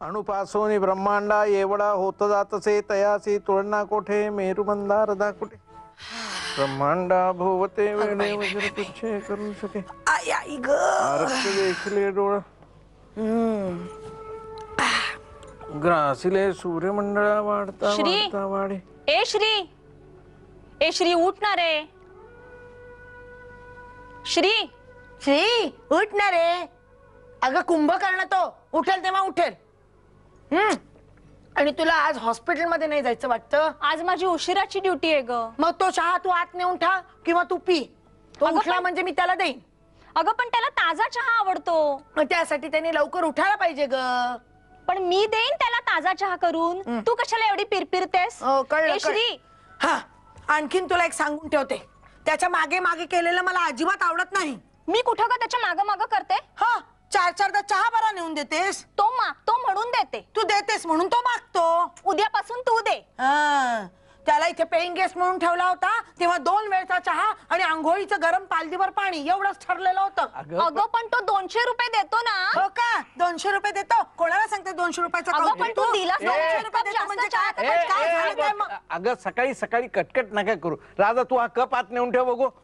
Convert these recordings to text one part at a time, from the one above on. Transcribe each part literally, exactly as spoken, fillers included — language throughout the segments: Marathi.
अणुपासोनी ब्रह्मांडा एवढा होत जातसे तयासी तुळना कोठे मेरुमंदार दाकुटे ब्रह्मांडा भोवते वेणे वज्र तुच्छे करू शके आई आई ग आरक्त देखले डोळा ग्रासिले सूर्यमंडळा वाढता श्री वाढता वाढे ए श्री ए श्री उठ ना रे श्री श्री उठ ना रे अगं कुंभकर्ण तो उठेल तेव्हा उठेल हम्म आणि तुला आज हॉस्पिटल मध्ये नाही जायचं वाटतं आज माझी उशिराची ड्युटी आहे ग मग तो चहा तू आत नेऊन ठा किंवा तू पी तो अगं उठला पण- म्हणजे मी त्याला देईन अगं पण त्याला ताजा चहा आवडतो मग त्यासाठी त्याने लवकर उठायला पाहिजे ग पण मी देईन त्याला ताजा चहा करून तू कशाला एवढी पिरपिरतेस हो, कळलं, ए श्री हा आणखीन तुला एक सांगून ठेवते त्याच्या मागे मागे केलेलं मला अजिबात आवडत नाही मी कुठं का त्याच्या माग माग करते हा चार चारदा चहा बरा नेऊन देतेस तो मागतो म्हणून देते तू देतेस म्हणून तो मागतो उद्यापासून तू दे हा त्याला इथे पेईंग गेस्ट म्हणून ठेवला होता तेव्हा दोन वेळचा चहा आणि आंघोळीचं गरम पालदीवर पाणी एवढंच ठरलेलं होतं अगं पण तो दोनशे रुपये देतो ना हो का दोनशे रुपये देतो कोणाला सांगते दोनशे रुपयाचा अगं, कौतुक पण तू दिलास दोनशे दोनशे रुपये रुपये देतो म्हणजे जास्त काय? चहा. काय झालं काय मग? अगं सकाळी सकाळी कटकट नका करू राजा तू हा कप आत नेऊन ठेव बघू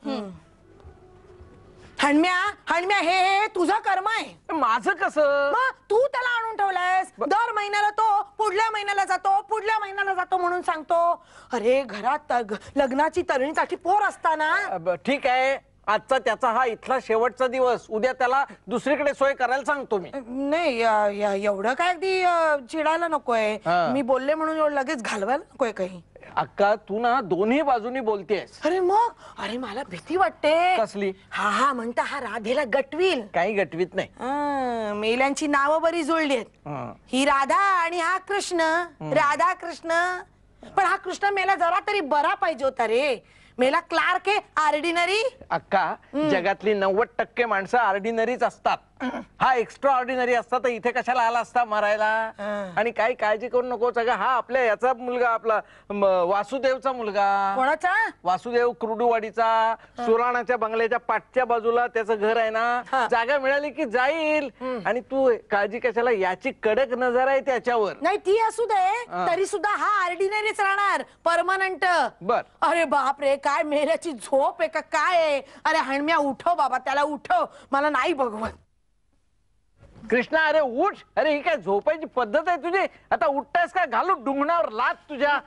हणम्या हणम्या हे हे तुझं कर्म आहे माझं कसं मग तू त्याला आणून ठेवलायस दर महिन्याला तो पुढल्या महिन्याला जातो पुढल्या महिन्याला जातो म्हणून सांगतो अरे घरात ग- लग्नाची तरुणीसाठी पोर असताना ब- ठीक आहे आजचा त्याचा हा इथला शेवटचा दिवस उद्या त्याला दुसरीकडे सोय करायला सांगतो मी नाही या- या- एवढं काय अगदी अ, चिडायला नकोय हा. मी बोलले म्हणून एवढं लगेच घालवायला नकोय काही अक्का तू ना दोन्ही बाजूनी बोलतेस अरे मग अरे मला भीती वाटते कसली हा हा म्हणता हा राधेला गटवील काही गटवीत नाही अं, मेल्यांची नावं बरी जुळली आहेत हं. ही राधा आणि हा कृष्ण राधा कृष्ण पण हा कृष्ण मेला जरा तरी बरा पाहिजे होता रे मेला क्लार्क आहे ऑर्डिनरी अक्का जगातली नव्वद टक्के माणसं ऑर्डिनरीच असतात हा एक्स्ट्रा ऑर्डिनरी असता तर इथे कशाला आला असता मरायला आणि काही काळजी करू नको सगळं हा आपल्या याचा मुलगा आपला म, वासुदेवचा मुलगा कोणाचा वासुदेव कुर्डुवाडीचा सुराणाच्या बंगल्याच्या पाठच्या बाजूला त्याचं घर आहे ना जागा मिळाली की जाईल आणि तू काळजी कशाला याची कडक नजर आहे त्याच्यावर नाही ती असू दे तरी सुद्धा हा ऑर्डिनरीच राहणार परमनंट बर अरे बाप रे काय मेल्याची झोप आहे का काय आहे अरे हणम्या उठव बाबा त्याला उठव मला नाही भगवत कृष्णा अरे उठ अरे ही काय झोपायची पद्धत आहे तुझी आता उठतायस का घालू डुंगणावर लात तुझ्या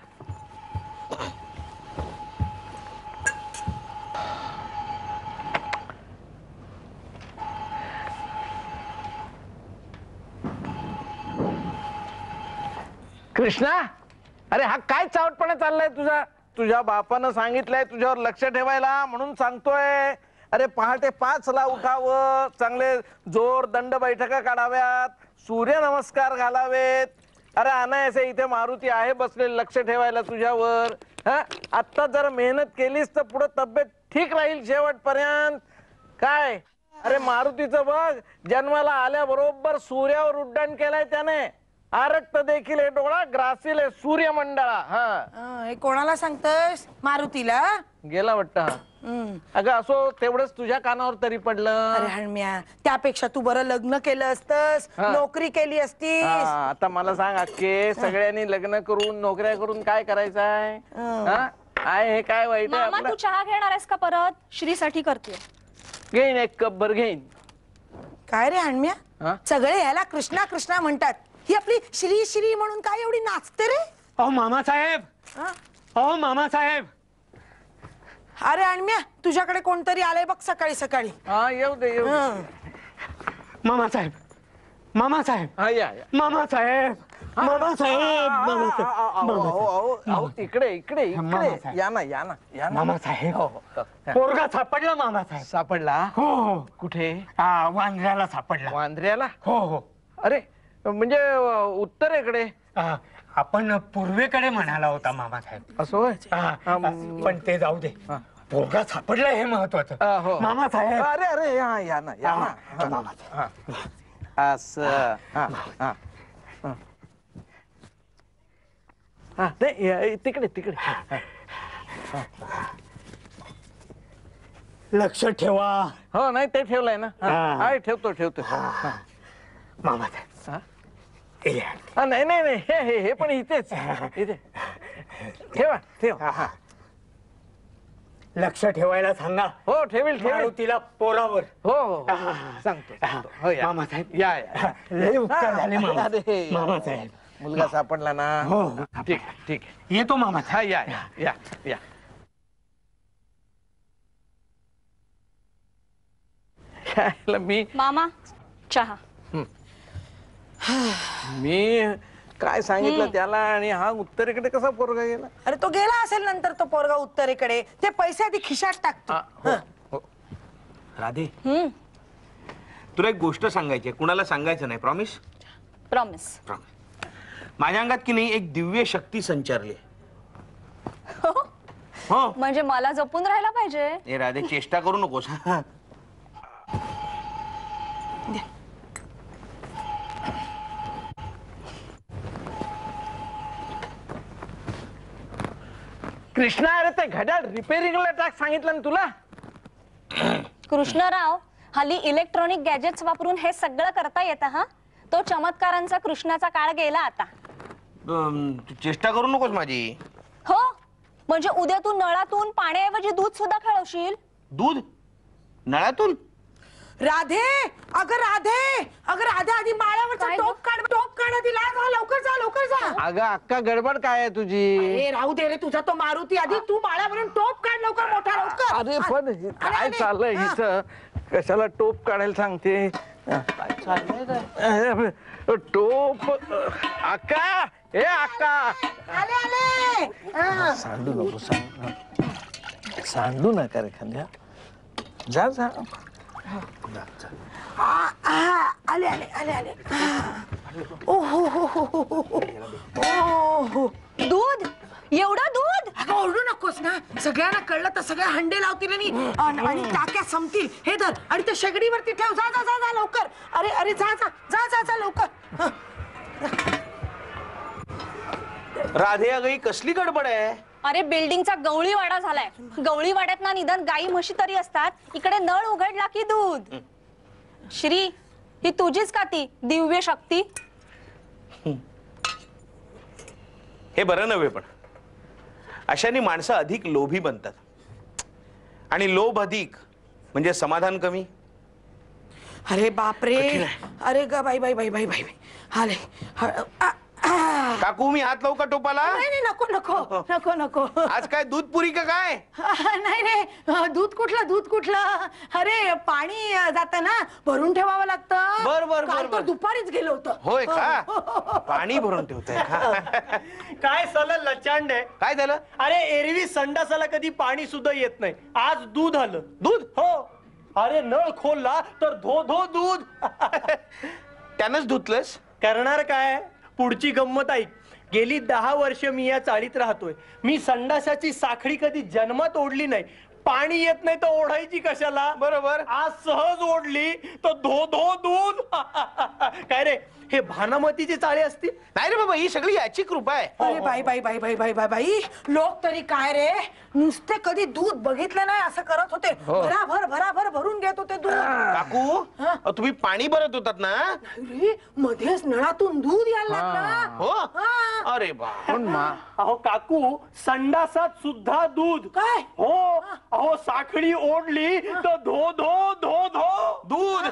कृष्णा अरे हा काय चावटपणा चाललाय तुझा तुझ्या बापानं सांगितलंय तुझ्यावर लक्ष ठेवायला म्हणून सांगतोय अरे पहाटे पाच ला उठावं चांगले जोर दंड बैठका काढाव्यात सूर्य नमस्कार घालावेत अरे अनायसे इथे मारुती आहे बसले लक्ष ठेवायला तुझ्यावर हा आत्ता जर मेहनत केलीस तर पुढे तब्येत ठीक राहील शेवटपर्यंत काय अरे मारुतीचं बघ जन्माला आल्याबरोबर सूर्यावर उड्डाण केलंय त्याने आरक्त देखील हे डोळा ग्रासील हे सूर्यमंडळा हा अं, हे कोणाला सांगतोस मारुतीला गेला वाटतं हा हम्म. अगं असो तेवढंच तुझ्या कानावर तरी पडलं अरे हणम्या त्यापेक्षा तू बरं लग्न केलं असतस हा. नोकरी केली असतीस हा, आता मला सांग अक्के सगळ्यांनी लग्न करून नोकऱ्या करून काय करायचंय हा? आहे हे काय वाईट आहे मामा आपलं? तू चहा घेणार आहेस का परत श्रीसाठी करते घेईन एक कप भर घेईन काय रे हणम्या हा? सगळे याला कृष्णा कृष्णा म्हणतात ही आपली श्री श्री म्हणून काय एवढी नाचते रे अहो मामासाहेब हा? अहो मामासाहेब अरे अण्म्या तुझ्याकडे कोणतरी आलंय बघ सकाळी सकाळी हा येऊ दे येऊ दे. हं. मामासाहेब मामासाहेब हा या या मामासाहेब मामासाहेब मामासाहेब अहो, अहो, अहो, इकडे इकडे इकडे मामासाहेब. या ना या ना या ना मामासाहेब हो, हो, हो. पोरगा सापडला मामासाहेब सापडला हो हो कुठे हा, वांद्र्याला सापडला वांद्र्याला हो हो अरे म्हणजे अ, उत्तरेकडे हा, आपण पूर्वेकडे म्हणाला होता मामासाहेब असं होय हा, अम, पण ते जाऊ दे हा. पोरगा सापडला हे अ, महत्वाचं हो. मामासाहेब अरे अरे या या ना या हा, ना मामासाहेब. हा. असं हा हा हा. हा नाही या- तिकडे तिकडे हा. लक्ष ठेवा हो नाही ते ठेवलंय ना हा. हा. आहे, ठेवतो ठेवतो हा. मामासाहेब हा. हा, नाही नाही नाही हे हे हे पण इथेच इथे ठेवा ठेवा हा. लक्ष ठेवायला सांगा हो ठेवील ठेवील मारुतीला पोरावर. हो हो हो. सांगतो सांगतो. हो या मामासाहेब. या या लय उपकार झाले मामा. अरे, मामासाहेब. मुलगा सापडला ना हो. ठीक आहे, ठीक आहे. येतो मामा. हा या या या या यायला मी मामा चहा. मी काय सांगितलं त्याला आणि हा उत्तरेकडे कसा पोरगा गेला अरे तो गेला असेल नंतर तो पोरगा उत्तरेकडे ते पैसे आधी खिशात टाकतो. हा, हो, हो. राधे हम्म तुला एक गोष्ट सांगायची आहे. कुणाला सांगायचं नाही. प्रॉमिस? प्रॉमिस. प्रॉमिस. माझ्या अंगात की नाही एक दिव्य शक्ती संचारली. हो म्हणजे मला जपून राहायला पाहिजे. ए राधे चेष्टा करू नकोस. कृष्णा अरे ते घड्याळ रिपेअरिंगला टाक सांगितलं ना तुला. कृष्णराव हल्ली इलेक्ट्रॉनिक गॅजेट्स वापरून हे सगळं करता येतं. हा तो चमत्कारांचा कृष्णाचा काळ गेला आता. अम, तू चेष्टा करू नकोस माझी. हो म्हणजे उद्या तू नळातून पाण्याऐवजी दूध सुद्धा खेळवशील. दूध नळातून? राधे अगं राधे अगं राधे आधी माळ्यावरचा काय टोप काढ टोप काढ आधी ला जा लवकर जा लवकर जा. अगं अक्का गडबड काय आहे तुझी. ए राहू दे रे तुझा तो मारुती आधी तू माळ्यावरून टोप काढ लवकर मोठा लवकर. अरे पण हे अरे, काय अरे, चाललंय हा. हिचं कशाला टोप काढायला सांगते. काय चाललंय टोप अक्का ए अक्का आले आले हा. सांडू नको सांग सांडू नका रे खांद्या. जा जा आ, आ, आले आले आले आले ओ हो हो हो हो हो हो ओ हो. दूध एवढं दूध. अगं ओरडू नकोस ना सगळ्यांना कळलं तर सगळे हंडे लावतील आणि आणि आणि टाक्या संपतील. हे धर आणि ते शेगडीवरती ठेव. जा जा जा जा लवकर. अरे अरे जा जा जा जा जा लवकर. हं. राधे अगं ही कसली गडबड आहे. अरे बिल्डिंगचा गवळी वाडा झालाय. गवळी वाड्यात ना निदान गाई म्हशी तरी असतात. इकडे नळ उघडला की दूध. श्री ही तुझीच का ती दिव्य शक्ती. हे बरं नव्हे पण अशाने माणसं अधिक लोभी बनतात आणि लोभ अधिक म्हणजे समाधान कमी. अरे बापरे अरे ग बाई बाई बाई बाई बाई आले ह- आ- आ. काकू मी हात लावू का टोपाला? नाही नाही नको नको नको नको. आज काय दूध पुरी का काय? नाही नाही दूध कुठलं दूध कुठलं. अरे पाणी जात ना भरून ठेवावं लागतं. बर, बर, काल बर, तर बर. दुपारीच गेलो होतं. होय का? पाणी भरून ठेवताय का? काय साला लचांड आहे. काय झालं? अरे एरवी संडासाला कधी पाणी सुद्धा येत नाही. आज दूध आलं. दूध? हो. अरे नळ खोलला तर धो धो दूध. त्यानंच धुतलंस? करणार काय. पुढची गंमत ऐक. गेली दहा वर्ष मी या चाळीत राहतोय. मी संडासाची साखळी कधी जन्मात ओढली नाही. पाणी येत नाही तर ओढायची कशाला. बरोबर. आज सहज ओढली तर धो धो दूध. काय रे हे भानामतीची चाळी असतील. नाही रे बाबा ही सगळी याची कृपा आहे. अरे बाई बाई बाई बाई बाई बाई बाई लोक तरी काय रे नुसते कधी दूध बघितलं नाही असं करत होते. भराभर भराभर भरून घेत होते दूध. काकू हा? अहो, तुम्ही पाणी भरत होतात ना? अरे मध्येच नळातून दूध यायला लागलं. हो. हा. अरे बा. पण मा अहो काकू संडासात सुद्धा दूध. काय? हो अहो साखळी ओढली तर धो धो धो धो दूध.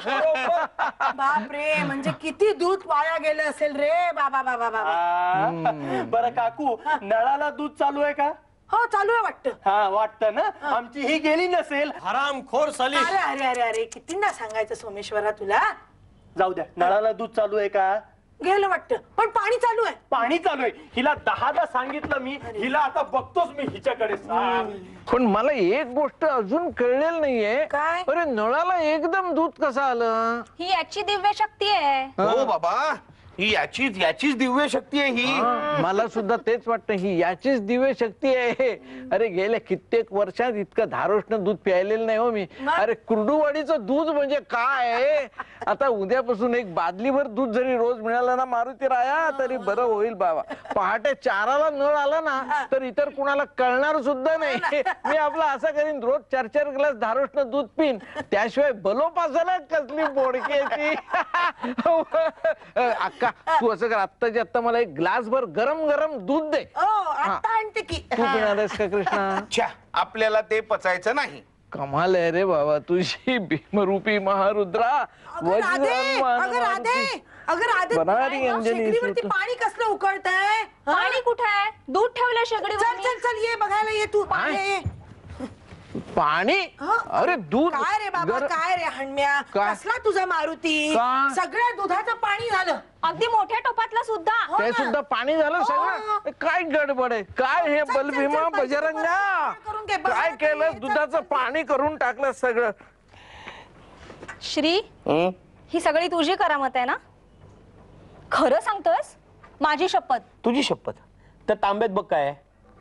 बापरे म्हणजे किती दूध वाया गेलं असेल रे बाबा बाबा बाबा. आ, बरं काकू नळाला दूध चालू आहे का? हो चालू आहे वाटतं. हा वाटतं ना. आमची ही गेली नसेल. हरामखोर साली. अरे अरे अरे अरे कितींदा सांगायचं सोमेश्वरा तुला. जाऊ द्या. नळाला दूध चालू आहे का? गेलं वाटतं पण पाणी चालू आहे. पाणी चालू आहे. हिला दहादा सांगितलं मी. हिला आता बघतोच मी हिच्याकडे. सांग. पण मला एक गोष्ट अजून कळलेली नाहीये. काय? अरे नळाला एकदम दूध कसं आलं. ही याची दिव्य शक्ती आहे. हो बाबा ही याचीच याचीच दिव्य शक्ती आहे ही. मला सुद्धा तेच वाटतं ही याचीच दिव्य शक्ती आहे. अरे गेल्या कित्येक वर्षात इतकं धारोष्ण दूध प्यायलेलं नाही हो मी. अरे कुर्डुवाडीचं दूध म्हणजे काय आहे. आता उद्यापासून एक बादलीभर दूध जरी रोज मिळालं ना मारुती राया तरी बरं होईल बाबा. पहाटे चाराला नळ आला ना तर इतर कुणाला कळणार सुद्धा नाही. मी आपला असं करीन रोज चार चार ग्लास धारोष्ण दूध पिन त्याशिवाय बलोपासाला कसली बोडक्याची. अक्का कृष्णा तू असं कर आत्ताच्या आत्ता मला एक ग्लास भर गरम गरम दूध दे. ओ आता आणते की तू पिणार आहेस का कृष्णा? छ्या आपल्याला ते पचायचं नाही. कमाल आहे रे बाबा तुझी भीमरूपी महारुद्रा. अगं राधे वज्रमान अगं राधे मारुती. अगं राधे बनारी काय गं, अंजनी शेगडीवरती सूत. पाणी कसलं उकळतंय हा? पाणी कुठे आहे? दूध ठेवलंय चल शेगडीवर. चल चल ये बघायला ये तू पाणी काय? ये. पाणी हा? अरे दूध काय रे बाबा गर- काय रे हणम्या काय? कसला तुझा मारुती का? सगळ्या दुधाचं पाणी झालं. अगदी मोठ्या टोपातलं सुद्धा. हो ते ना. सुद्धा पाणी झालं हो. सगळं. काय गडबड आहे काय हे चल, चल, बलभीमा चल, पैसे बजरंगा करून घे, काय बाहेर केलं ये, चल, दुधाचं चल. पाणी करून टाकलं सगळं. श्री हं? ही सगळी तुझी करामत आहे ना? खरं सांगतोयस? माझी शपथ. तुझी शपथ. तर तांब्यात बघ काय आहे.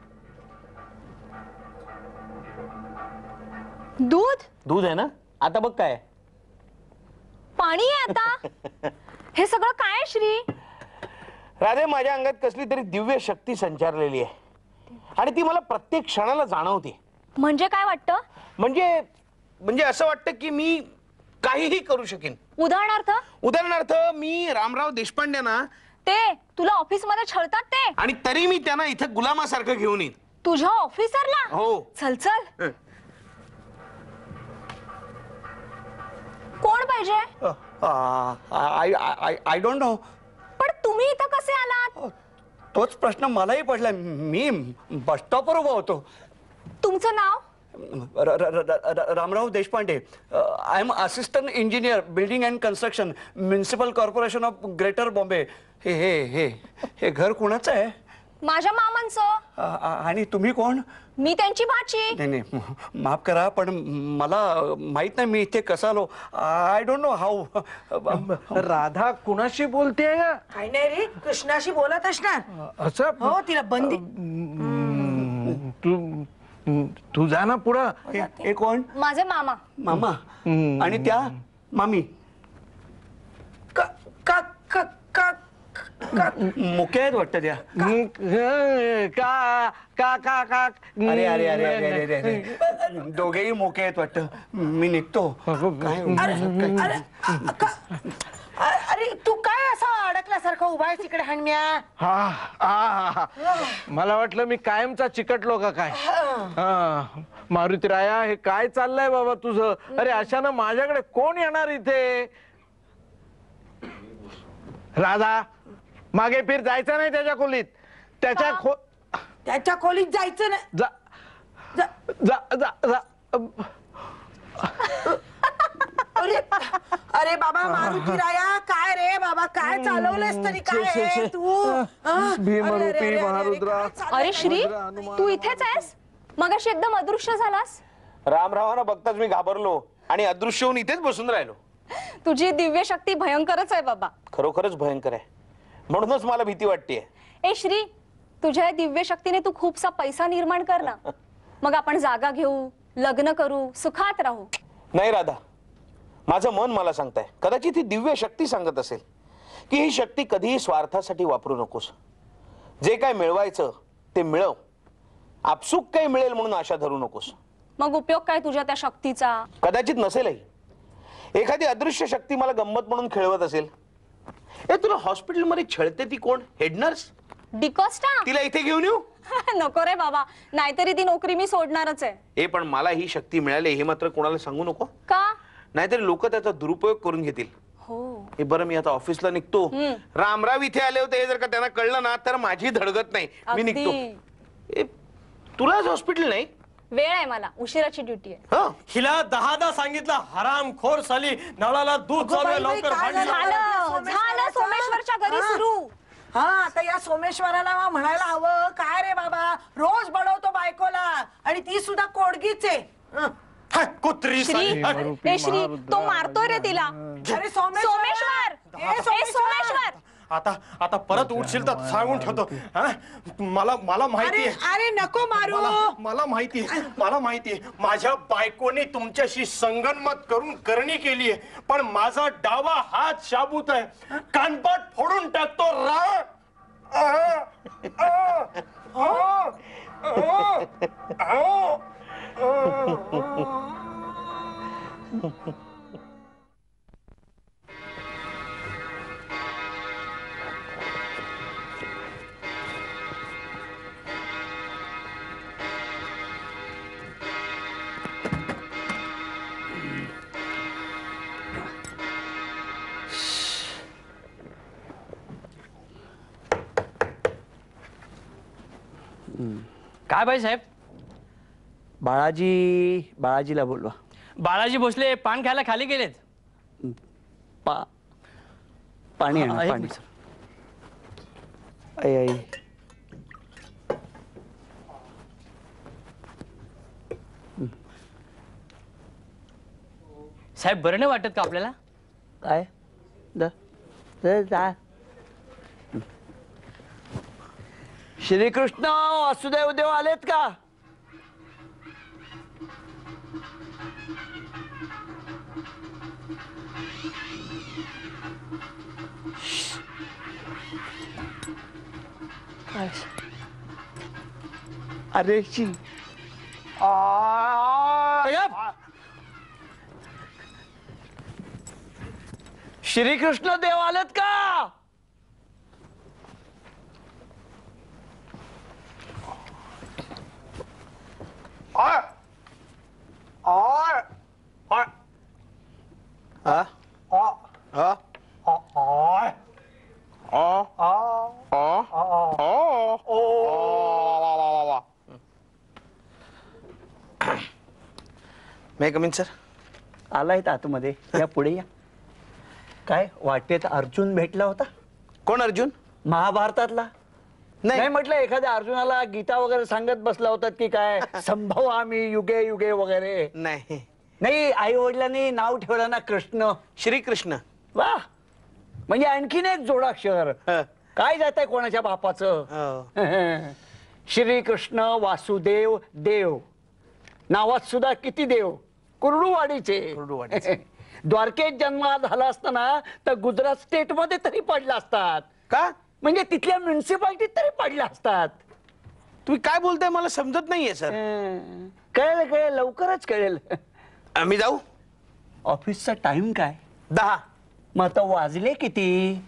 दूध दूध आहे ना. आता बघ काय आहे. पाणी आहे आता. हे सगळं काय आहे श्री? राधे माझ्या अंगात कसली तरी दिव्य शक्ती संचारलेली आहे आणि ती मला प्रत्येक क्षणाला जाणवते. म्हणजे काय वाटतं? म्हणजे म्हणजे असं वाटतं की मी काहीही करू शकेन. उदाहरणार्थ उदाहरणार्थ मी रामराव देशपांडे ना ते तुला ऑफिस मध्ये छळतात ते आणि तरी मी त्यांना इथं गुलामासारखं घेऊन येईन. तुझ्या ऑफिसरला? हो. चल चल. हं. कोण पाहिजे? I I I don't know. पण तुम्ही इथं कसे आलात? तोच प्रश्न मलाही पडला. मी बस स्टॉपवर उभा होतो. तुमचं नाव? र- र- र- र- Ramrao Deshpande. I am assistant engineer building and construction municipal corporation of greater Bombay. हे हे हे हे घर कोणाचं आहे? माझ्या मामांचं. आ- आ- आणि तुम्ही कोण? मी त्यांची भाची. नाही नाही माफ करा पण मला माहित नाही मी इथे कसा आलो. I don't know how. Radha कुणाशी बोलतेय का? काही नाही रे कृष्णाशी बोलत असणार. असं हो तिला बंदी तू तू जा ना पुढं. हे हे कोण? माझे मामा. मामा. आणि त्या मामी का का का का का- मुक्या आहेत वाटतं त्या. का का का का अरे अरे अरे अरे अरे अरे अरे दोघेही मोके आहेत वाटतं. मी निघतो. काय अरे अरे अ- का- अ- अरे तू काय असा अडकल्यासारखं उभा आहेस तिकडे हणम्या? हा हा हा मला वाटलं मी कायमचा चिकटलो का काय. हा मारुतीराया हे काय चाललंय बाबा तुझं? अरे अशानं माझ्याकडे कोण येणार इथे? राधा मागे फिर जायचं नाही त्याच्या खोलीत. त्याच्या खो त्याच्या खोलीत जायचं नाही. जा जा- जा जा जा अरे अरे बाबा मारुती राया काय रे बाबा काय चालवलंस तरी काय शे- शे- आहे शे. तू हं? भीमरूपी अरे, अरे, अरे, अरे, महारुद्रा. काय चाललंय? अरे श्री तू इथेच आहेस? मगाशी एकदम अदृश्य झालास. रामरावांना बघताच मी घाबरलो आणि अदृश्य होऊन इथेच बसून राहिलो. तुझी दिव्य शक्ती भयंकरच आहे बाबा. खरोखरच भयंकर आहे. म्हणूनच मला भीती वाटतेय. ए श्री तुझ्या या दिव्य शक्तीने तू खूपसा पैसा निर्माण कर ना. मग आपण जागा घेऊ, लग्न करू, सुखात राहू. नाही राधा माझं मन मला सांगताय कदाचित ही दिव्य शक्ती सांगत असेल की ही शक्ती कधीही स्वार्थासाठी वापरू नकोस. जे काय मिळवायचं ते मिळव. आपसुक काही मिळेल म्हणून आशा धरू नकोस. मग उपयोग काय तुझ्या त्या शक्तीचा? कदाचित नसेलही. एखादी अदृश्य शक्ती मला गंमत म्हणून खेळवत असेल. ए तुला हॉस्पिटलमध्ये छळते ती कोण? Head nurse? डिकोस्टा? तिला इथे घेऊन येऊ? नको रे बाबा नाहीतरी ती नोकरी मी सोडणारच आहे. ए पण मला ही शक्ती मिळाली हे मात्र कोणाला सांगू नको. का? नाहीतरी लोक त्याचा दुरुपयोग करून घेतील. हो हे बरं मी आता ऑफिसला निघतो. रामराव इथे आले होते हे जर का त्यांना कळलं ना तर माझी धडगत नाही. मी अगदी. निघतो. ए, तुला आज हॉस्पिटल नाही? वेळ आहे मला उशिराची ड्युटी आहे. हं? हिला दहादा सांगितलं हराम खोर साली नळाला दूध अगं चालू आहे, बाई, बाई, लवकर काय भांडी झालं? लावा. झालं झालं सोमेश्वरच्या घरी हा. सुरू. हा आता या सोमेश्वराला म्हणायला हवं काय रे बाबा रोज बडवतो बायकोला आणि ती सुद्धा कोडगीच आहे. हं. हा, कुत्री श्री साली. हा, ए श्री तो मारतोय रे तिला. अरे सोमेश्वर सोमेश्वर ए, ए सोमेश्वर आता आता परत उठशील तर सांगून ठेवतो. हा? मला मला माहिती अरे आहे अरे नको मारू. मला मला माहिती आहे मला माहिती आहे माझ्या बायकोने तुमच्याशी संगनमत करून करणी केली आहे पण माझा डावा हात शाबूत आहे. कानपाट फोडून टाकतो रा आ, आ, आ, आ, आ, आ. काय बाई साहेब? बाळाजी बाळाजीला बोलवा. बाळाजी भोसले पान खायला खाली गेलेत. पा पाणी हा, आणा, एक पाणी. मिनिट. आई आई साहेब बरं नाही वाटत का आपल्याला? काय द द- जा. श्रीकृष्ण वासुदेव देव आलेत का? काय? अरे शी श्रीकृष्ण देव आलेत का? आय आय आय हा? आ हा? आय आ? आ आ? आ आ? ओ वा, वा, वा, वा. May come in sir? आलाय आतमध्ये या पुढे या. काय वाटेत अर्जुन भेटला होता? कोण अर्जुन? महाभारतातला. नाही म्हटलं एखाद्या अर्जुनाला गीता वगैरे सांगत बसला होता की काय संभव आम्ही युगे युगे वगैरे. नाही. नाही आई वडिलांनी नाव ठेवलं ना कृष्ण. श्रीकृष्ण. वा म्हणजे आणखीन एक जोडाक्षर. ह. काय जात आहे कोणाच्या बापाचं? हो. श्रीकृष्ण वासुदेव देव नावात सुद्धा किती देव. कुर्डुवाडीचे. कुर्डुवाडीचे. द्वारकेत जन्म झाला असताना तर गुजरात स्टेट मध्ये तरी पडला असतात. का? म्हणजे तिथल्या म्युन्सिपाल्टीत तरी पडल्या असतात. तुम्ही काय बोलताय मला समजत नाहीये सर. कळेल कळेल लवकरच कळेल. आम्ही जाऊ? ऑफिसचा टाइम काय? दहा. मग आता वाजले किती?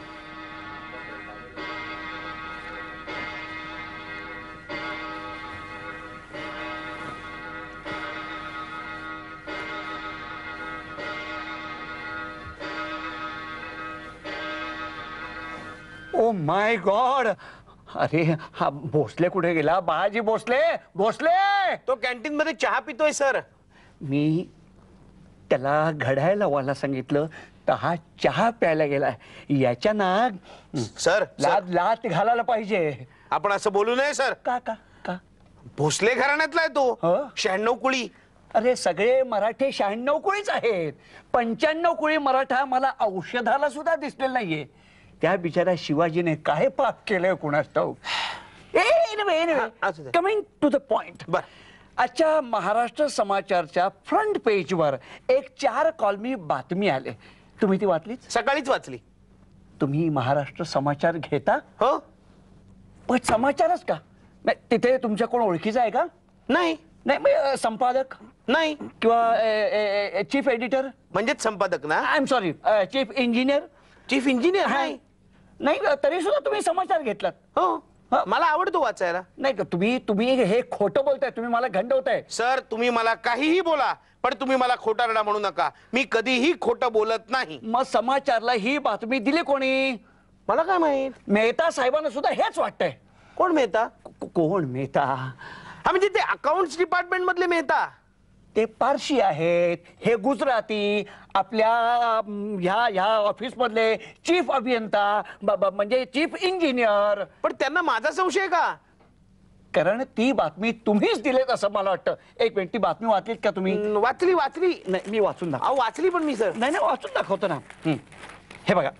Oh my god. अरे हा भोसले कुठे गेला? बाळाजी भोसले. भोसले तो कॅन्टीन मध्ये चहा पितोय सर. मी त्याला घड्याळ लावायला सांगितलं तर हा चहा प्यायला गेलाय. याच्या ना सर लात लात घालायला पाहिजे. आपण असं बोलू नये सर. का का का? भोसले घराण्यातला आहे तो. हो? शहाण्णव कुळी. अरे सगळे मराठे शहाण्णव कुळीच आहेत. पंच्याण्णव कुळी मराठा मला औषधाला सुद्धा दिसलेला नाहीये. त्या बिचाऱ्या शिवाजीने काय पाप केलंय कुणास ठाऊक. असू दे. Coming to the point. बर. आजच्या महाराष्ट्र समाचारच्या फ्रंट पेजवर एक चार कॉलमी बातमी आले. तुम्ही ती वाचलीच? सकाळीच वाचली. तुम्ही महाराष्ट्र समाचार घेता? हो. पण समाचारच का? नाही, तिथे तुमच्या कोण ओळखीचा आहे का? नाही. नाही मग, अ, संपादक नाही. किंवा चीफ एडिटर? म्हणजेच संपादक ना? I am sorry chief engineer? Chief engineer. नाही. नाही तरी सुद्धा तुम्ही समाचार घेतलात. हो. मला आवडतो वाचायला. नाही का तुम्ही तुम्ही हे खोटं बोलताय. तुम्ही मला घंटवताय. सर तुम्ही मला काहीही बोला पण तुम्ही मला खोटारडा म्हणू नका. मी कधीही खोटं बोलत नाही. मग समाचारला ही बातमी दिली कोणी? मला काय माहित. मेहता साहेबांना सुद्धा हेच वाटतंय. कोण मेहता? को- कोण मेहता? हा म्हणजे ते अकाउंट्स डिपार्टमेंट मधले मेहता. ते पारशी आहेत. हे गुजराती. आपल्या अम, ह्या ह्या ऑफिस मधले चीफ अभियंता ब- ब- म्हणजे चीफ इंजिनियर. पण त्यांना माझा संशय का? कारण ती बातमी तुम्हीच दिलेत असं मला वाटतं. एक मिनिट ती बातमी वाचलीत का तुम्ही? हम्म, वाचली वाचली. नाही मी वाचून दाखव. अहो वाचली पण मी सर. नाही नाही वाचून दाखवतो ना. हं. हे बघा.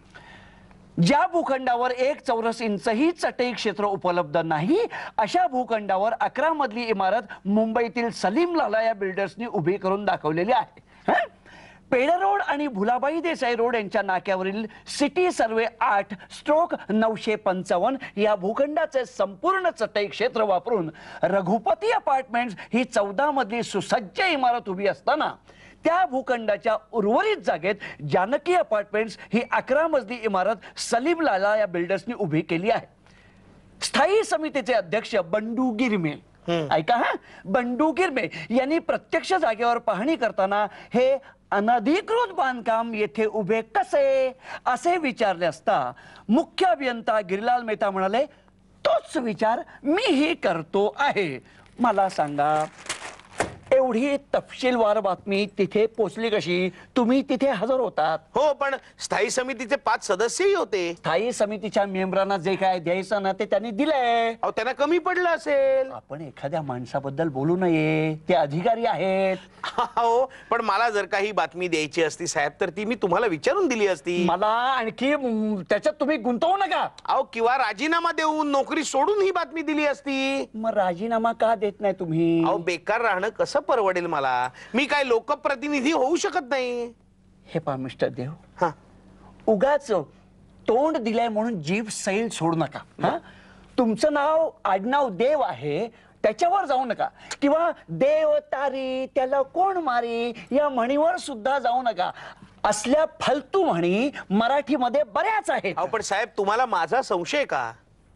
ज्या भूखंडावर एक चौरस इंचही चटई क्षेत्र उपलब्ध नाही अशा भूखंडावर अकरा मधली इमारत मुंबईतील सलीम लाला या बिल्डर्सनी उभी करून दाखवलेली आहे. हं? पेड रोड आणि भुलाबाई देसाई रोड यांच्या नाक्यावरील सिटी सर्वे आठ स्ट्रोक नऊशे पंचावन्न या भूखंडाचे संपूर्ण चटई क्षेत्र वापरून रघुपती अपार्टमेंट्स ही चौदा मधली सुसज्ज इमारत उभी असताना त्या भूखंडाच्या उर्वरित जागेत जानकी अपार्टमेंट्स ही अकरा मजली इमारत सलीम लाला या बिल्डर्सनी उभी केली आहे. स्थायी समितीचे अध्यक्ष बंडू गिरमे ऐका हा बंडू गिरमे यांनी प्रत्यक्ष जागेवर पाहणी करताना हे अनधिकृत बांधकाम येथे उभे कसे असे विचारले असता मुख्य अभियंता गिरीलाल मेहता म्हणाले तोच विचार मीही करतो आहे. मला सांगा, एवढी तपशीलवार बातमी तिथे पोचली कशी? तुम्ही तिथे हजर होतात. हो, पण स्थायी समितीचे पाच सदस्यही होते. स्थायी समितीच्या मेंबरांना जे काय द्यायचं ना ते त्यांनी दिलंय. अहो, त्यांना कमी पडलं असेल. आपण एखाद्या माणसाबद्दल बोलू नये, ते अधिकारी आहेत. हो, पण मला जर काही बातमी द्यायची असती साहेब, तर ती मी तुम्हाला विचारून दिली असती. मला आणखी म, त्याच्यात तुम्ही गुंतवू नका. अहो, किंवा राजीनामा देऊन नोकरी सोडून ही बातमी दिली असती. मग राजीनामा का देत नाही तुम्ही? अहो, बेकार राहणं कसं परवडेल मला? मी काय लोकप्रतिनिधी होऊ शकत नाही. हे पहा मिस्टर देव, हा, उगाच तोंड दिलंय म्हणून जीभ सैल सोडू नका. हा, तुमचं नाव आडनाव देव आहे, त्याच्यावर जाऊ नका. किंवा देव तारी त्याला कोण मारी या म्हणीवर सुद्धा जाऊ नका. असल्या फालतू म्हणी मराठीमध्ये बऱ्याच आहेत. अहो, पण साहेब तुम्हाला माझा संशय का?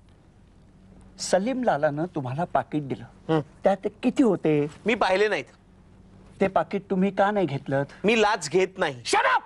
सलीम लालानं तुम्हाला पाकिट दिलं, त्यात किती होते? मी पाहिले नाहीत. ते पाकिट तुम्ही का नाही घेतलं? मी लाच घेत नाही. शटअप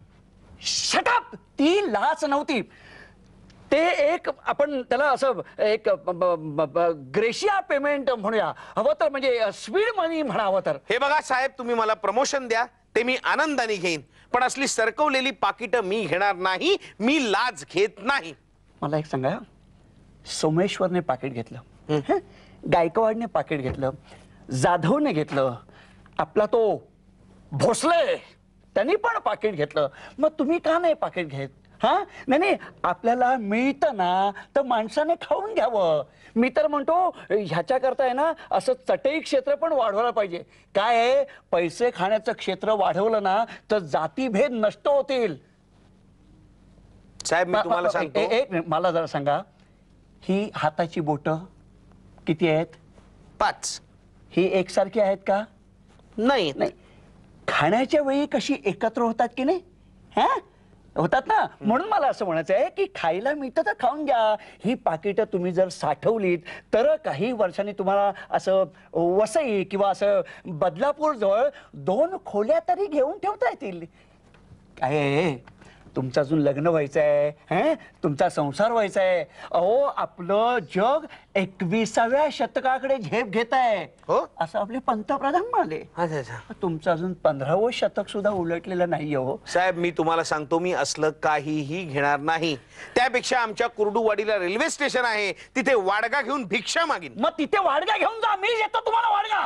शटअप ती लाच नव्हती. ते एक आपण त्याला असं एक ग्रेशिया पेमेंट म्हणूया, हवं तर म्हणजे स्पीड मनी म्हणावं तर. हे बघा साहेब, तुम्ही मला प्रमोशन द्या, ते मी आनंदाने घेईन, पण असली सरकवलेली पाकिटं मी घेणार नाही. मी लाच घेत नाही. मला एक सांगा, सोमेश्वरने पाकिट घेतलं, गायकवाडने पाकिट घेतलं, जाधवने घेतलं, आपला तो भोसले त्यांनी पण पाकिट घेतलं, मग तुम्ही का नाही पाकिट घेत? हा, नाही नाही, आपल्याला मिळतं ना तर माणसाने खाऊन घ्यावं. मी तर म्हणतो ह्याच्या करता आहे ना, असं चटई क्षेत्र पण वाढवायला पाहिजे. काय आहे, पैसे खाण्याचं क्षेत्र वाढवलं ना तर जातीभेद नष्ट होतील. साहेब, मी तुम्हाला सांगतो, ए- एक मिनिट, मला जरा सांगा, ही हाताची बोटं किती आहेत? पाच. ही एकसारखी आहेत का? नाही. नाही. खाण्याच्या वेळी कशी एकत्र होतात की नाही? हा, होतात ना. म्हणून मला असं म्हणायचं आहे की खायला मिळतं तर खाऊन घ्या. ही पाकिटं तुम्ही जर साठवलीत तर काही वर्षांनी तुम्हाला असं वसई किंवा असं बदलापूर जवळ दोन खोल्या तरी घेऊन ठेवता येतील. काय आहे, तुमचं अजून लग्न व्हायचं आहे, हं? तुमचा संसार व्हायचा आहे. अहो, आपलं जग एकविसाव्या शतकाकडे झेप घेत आहे, हो, असं आपले पंतप्रधान म्हणाले. अच्छा अच्छा. तुमचं अजून पंधरावं शतक सुद्धा उलटलेलं नाही हो. साहेब, मी तुम्हाला सांगतो, मी असलं काहीही घेणार नाही. त्यापेक्षा आमच्या कुर्डुवाडीला रेल्वे स्टेशन आहे, तिथे वाडगा घेऊन भिक्षा मागीन. मग तिथे वाडगा घेऊन जा, मी येतो तुम्हाला वाडगा.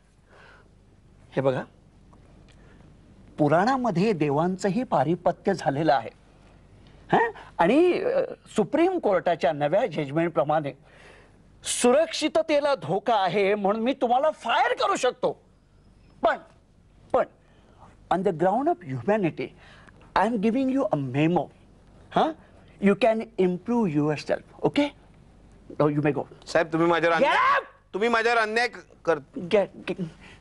हे बघा, पुराणामध्ये देवांचंही पारिपत्य झालेलं आहे, हं? आणि अ, सुप्रीम कोर्टाच्या नव्या जजमेंट प्रमाणे सुरक्षिततेला धोका आहे म्हणून मी तुम्हाला फायर करू शकतो. पण पण on the ground of humanity I am giving you a memo. हा, you can improve yourself. Okay, you may go. साहेब, तुम्ही माझ्यावर Get अन्याय up! तुम्ही माझ्यावर अन्याय कर गेट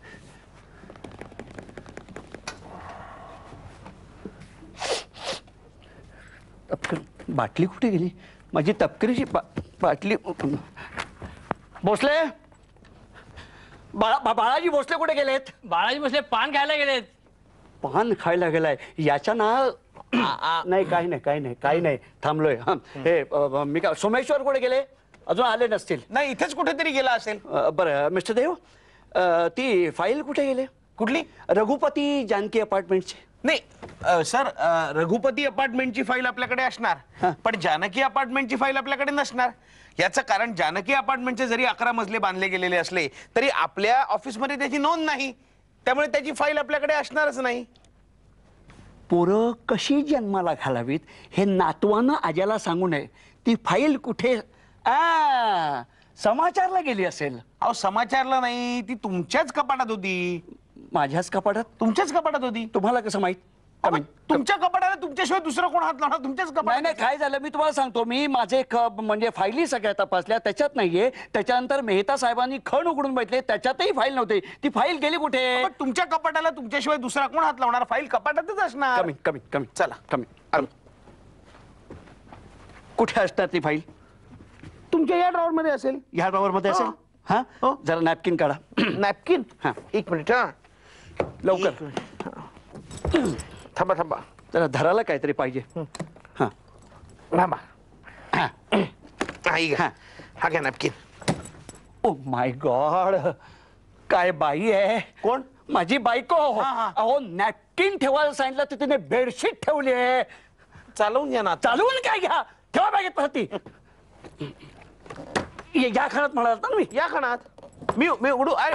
तपकिरी बाटली कुठे गेली? माझी तपकिरीची बा, बाटली. भोसले, बाळा बा- बाळाजी भोसले कुठे गेलेत? बाळाजी भोसले पान खायला गेलेत. पान खायला गेलाय याच्या ना. नाही, काही नाही, काही नाही, काही नाही, थांबलोय. हा, हे अ, मी का सोमेश्वर कुठे गेले? अजून आले नसतील. नाही, इथेच कुठेतरी गेला असेल. अ, बरं मिस्टर देव, अ, ती फाईल कुठे गेली? कुठली? रघुपती जानकी अपार्टमेंटची. नाही अ, सर, अ, रघुपती अपार्टमेंटची फाईल आपल्याकडे असणार, हा. पण जानकी अपार्टमेंटची फाईल आपल्याकडे नसणार. याचं कारण, जानकी अपार्टमेंटचे जरी अकरा मजले बांधले गेलेले असले तरी आपल्या ऑफिसमध्ये त्याची नोंद नाही, त्यामुळे त्याची फाईल आपल्याकडे असणारच नाही. पोरं कशी जन्माला घालावीत हे नातवानं आज्याला सांगू नये. ती फाईल कुठे? आ, समाचारला गेली असेल. अहो, समाचारला नाही, ती तुमच्याच कपाटात होती. माझ्याच कपाटात? तुमच्याच कपाटात होती. तुम्हाला कसं माहित? अहो, तुमच्या कपाटाला तुमच्याशिवाय दुसरं कोण हात लावणार? तुमच्याच नाही कपाटात. नाही, काय झालं मी तुम्हाला सांगतो. मी माझे ख म्हणजे फायली सगळ्या तपासल्या, त्याच्यात नाहीये. त्याच्यानंतर मेहता साहेबांनी खण उघडून बघितले, त्याच्यातही फाईल नव्हती. ती फाईल गेली कुठे? पण तुमच्या कपाटाला तुमच्याशिवाय दुसरा कोण हात लावणार? फाईल कपाटातच असणार. कमी कमी कमी चला. कमी कमी. कुठे असणार ती फाईल? तुमच्या या ड्रॉवर मध्ये असेल. ह्या ड्रॉवर मध्ये असेल. हा, हो. जरा नॅपकिन काढा. नॅपकिन? हा. एक मिनिट. हा, लवकर. एक मिनिट. हा. थांबा थांबा जरा धराला काहीतरी पाहिजे. हा, थांबा. हा. आई हा. हा घ्या नॅपकिन. ओ माय गॉड, काय बाई आहे. कोण? माझी बायको. अहो नॅपकिन ठेवायला सांगितलं तर तिने बेडशीट ठेवली आहे. चालवून घ्या ना. चालवून काय घ्या, ठेवा बॅगेत परती. या खणात म्हणाल ना मी. या खणात मी मी उडू. अरे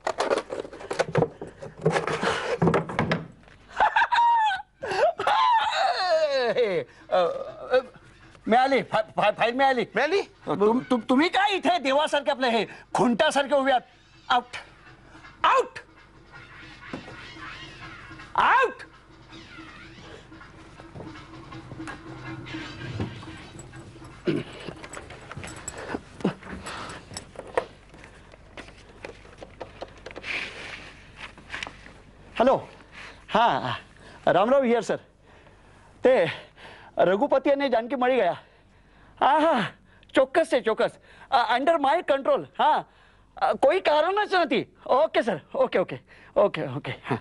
मिळाली फाईल मिळाली. मिळाली. तुम- तुम- तुम्ही काय इथे देवासारखे आपले हे खुंटासारखे उभे आहात. Out out out. हॅलो, हां रामराव हियर सर. ते रघुपति અને जानकी મળી ગયા. હા હા ચોક્કસ છે, ચોક્કસ. Under my control. હા, કોઈ કારણ જ નથી. Okay sir, okay okay okay okay. હા.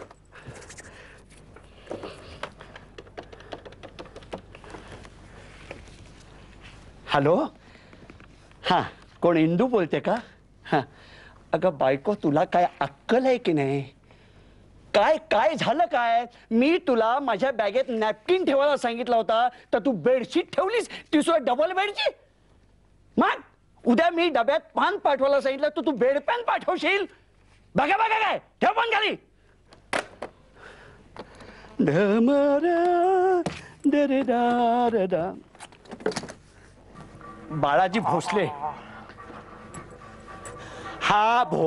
हॅलो, हां कोण इंदू बोलते का? हां अगं बायको, तुला काय अक्कल आहे की नाही? काय काय झालं काय? मी तुला माझ्या बॅगेत नॅपकिन ठेवायला सांगितला होता तर तू बेडशीट ठेवलीस, ती सुद्धा डबल बेडची. मग उद्या मी डब्यात पान पाठवायला सांगितलं तर तू बेडपॅन पाठवशील. बघा बघा काय, ठेव पान खाली. बाळाजी भोसले. हा भो.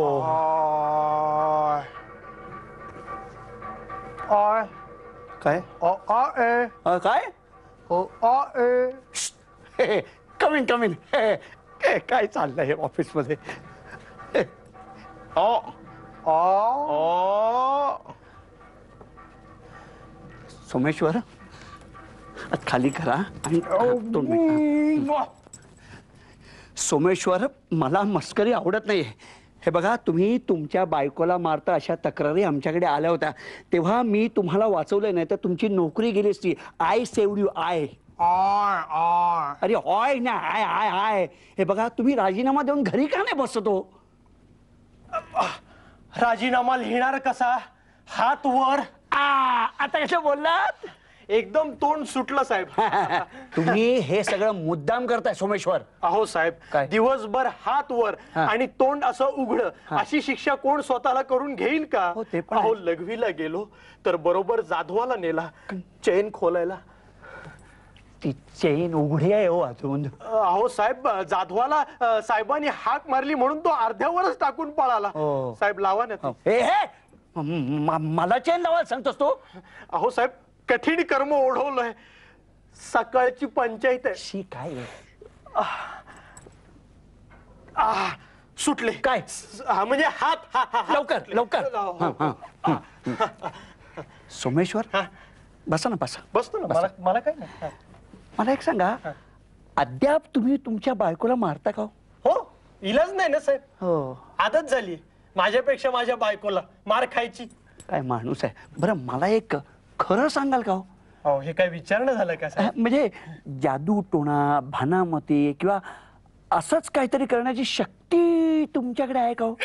आय काय अ आ ए अ, काय ओ आ ए. Cumin cumin. काय चाललंय ऑफिस मध्ये? ओ आ ओ सोमेश्वर, हात खाली करा आणि तोंड मिठा. सोमेश्वर, मला मस्करी आवडत नाही. हे बघा, तुम्ही तुमच्या बायकोला मारता अशा तक्रारी आमच्याकडे आल्या होत्या, तेव्हा मी तुम्हाला वाचवलं नाही तर तुमची नोकरी गेली असती. I saved you. I I I अरे ऑय ना, आय आय आय. हे बघा, तुम्ही राजीनामा देऊन घरी का नाही बसतो? राजीनामा लिहिणार कसा? हात वर. आ, आता कसं बोललात? एकदम तोंड सुटलं साहेब. तुम्ही हे सगळं मुद्दाम करताय सोमेश्वर. अहो साहेब, काय? दिवसभर हात वर हा. आणि तोंड असं उघड, अशी शिक्षा कोण स्वतःला करून घेईल का? हो, ते पण आहे. अहो लघवीला गेलो तर बरोबर जाधवाला नेला चैन खोलायला. ती चेन उघडी आहे हो अजून. अहो साहेब, जाधवाला अ, साहेबांनी हाक मारली म्हणून तो अर्ध्यावरच टाकून पळाला. हो. साहेब लावा ना ती. हे हे म- म- मला चेन लावायला सांगतोस तू? अहो साहेब, कठीण कर्म ओढवलंय. सकाळची पंचायत आहे. शी काय आहे? आ, सुटले. काय? हा, म्हणजे हात हा, हा, हात लवकर सुटले. लवकर. हो, हा, हो. हा, हं. सोमेश्वर, हा. बसा ना बसा. बसतो ना. मला मला काय नाही. हा. मला एक सांगा, अद्याप तुम्ही तुमच्या बायकोला मारता का? हो, इलाज नाही ना साहेब. हो. आदत झाली माझ्यापेक्षा माझ्या बायकोला मार खायची. काय माणूस आहे. बरं, मला एक खरं सांगाल का हो? अहो, हे काय विचारणं झालं का साहेब? म्हणजे जादू टोणा, भानामती किंवा असंच काहीतरी करण्याची शक्ती तुमच्याकडे आहे का हो?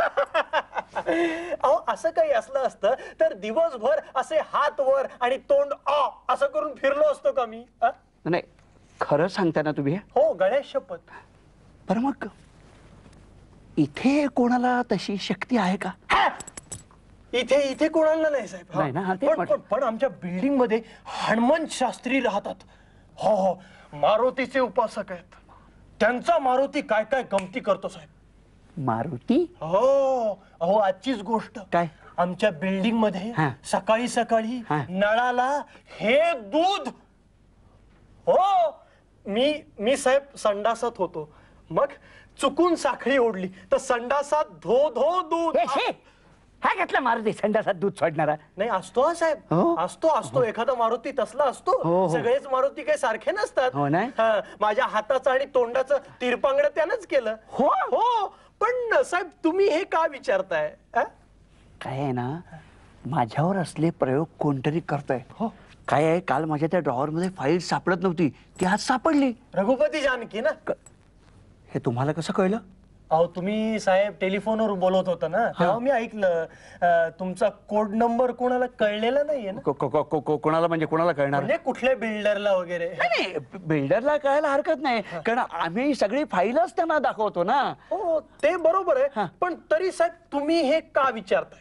अहो, असं काही असलं असतं तर दिवसभर असे हात वर आणि तोंड आ असं करून फिरलो असतो का मी? आ? नाही, खरं सांगता ना तुम्ही? हो, गणेश शपथ. बरं, मग इथे कोणाला तशी शक्ती आहे का? इथे इथे कोणाला नाही साहेब. हा. नाही ना, हा, ते पण- पण- पण पण आमच्या बिल्डिंग मध्ये हनुमंत शास्त्री राहतात. हो हो, मारुतीचे उपासक आहेत. त्यांचा मारुती काय काय गमती करतो साहेब. मारुती? हो, अहो आजचीच गोष्ट. काय? आमच्या बिल्डिंग मध्ये हा. सकाळी सकाळी हा. नळाला हे दूध. हो, मी मी साहेब संडासात होतो, मग चुकून साखळी ओढली तर संडासात धो धो दूध. हे, हे, हा घेतला मारुती संडासात दूध सोडणारा? नाही, असतो हा साहेब. हो? असतो असतो एखादा मारुती तसला असतो. हो, हो. सगळेच मारुती काही सारखे नसतात. हो ना? हा, माझ्या हाताचं आणि तोंडाचं तिरपांगड त्यानंच केलं. हो? हो, पण साहेब तुम्ही हे का विचारताय? हा? काय आहे ना, माझ्यावर असले प्रयोग कोणतरी करतोय. हो. काय आहे, काल माझ्या त्या ड्रॉवर मध्ये फाईल सापडत नव्हती, ती आज सापडली. रघुपती जानकी ना? हे तुम्हाला कसं कळलं? अहो तुम्ही साहेब टेलिफोनवर बोलत होता ना तेव्हा मी ऐकलं. अं, तुमचा कोड नंबर कोणाला कळलेला नाहीये ना? को- को- को- को- को- कोणाला म्हणजे कोणाला कळणार? म्हणजे कुठल्या बिल्डरला वगैरे? नाही बिल्डरला कळायला हरकत नाही, कारण आम्ही सगळी फाईलच त्यांना दाखवतो ना. हो ते बरोबर हा. आहे, पण तरी साहेब तुम्ही हे का विचारताय?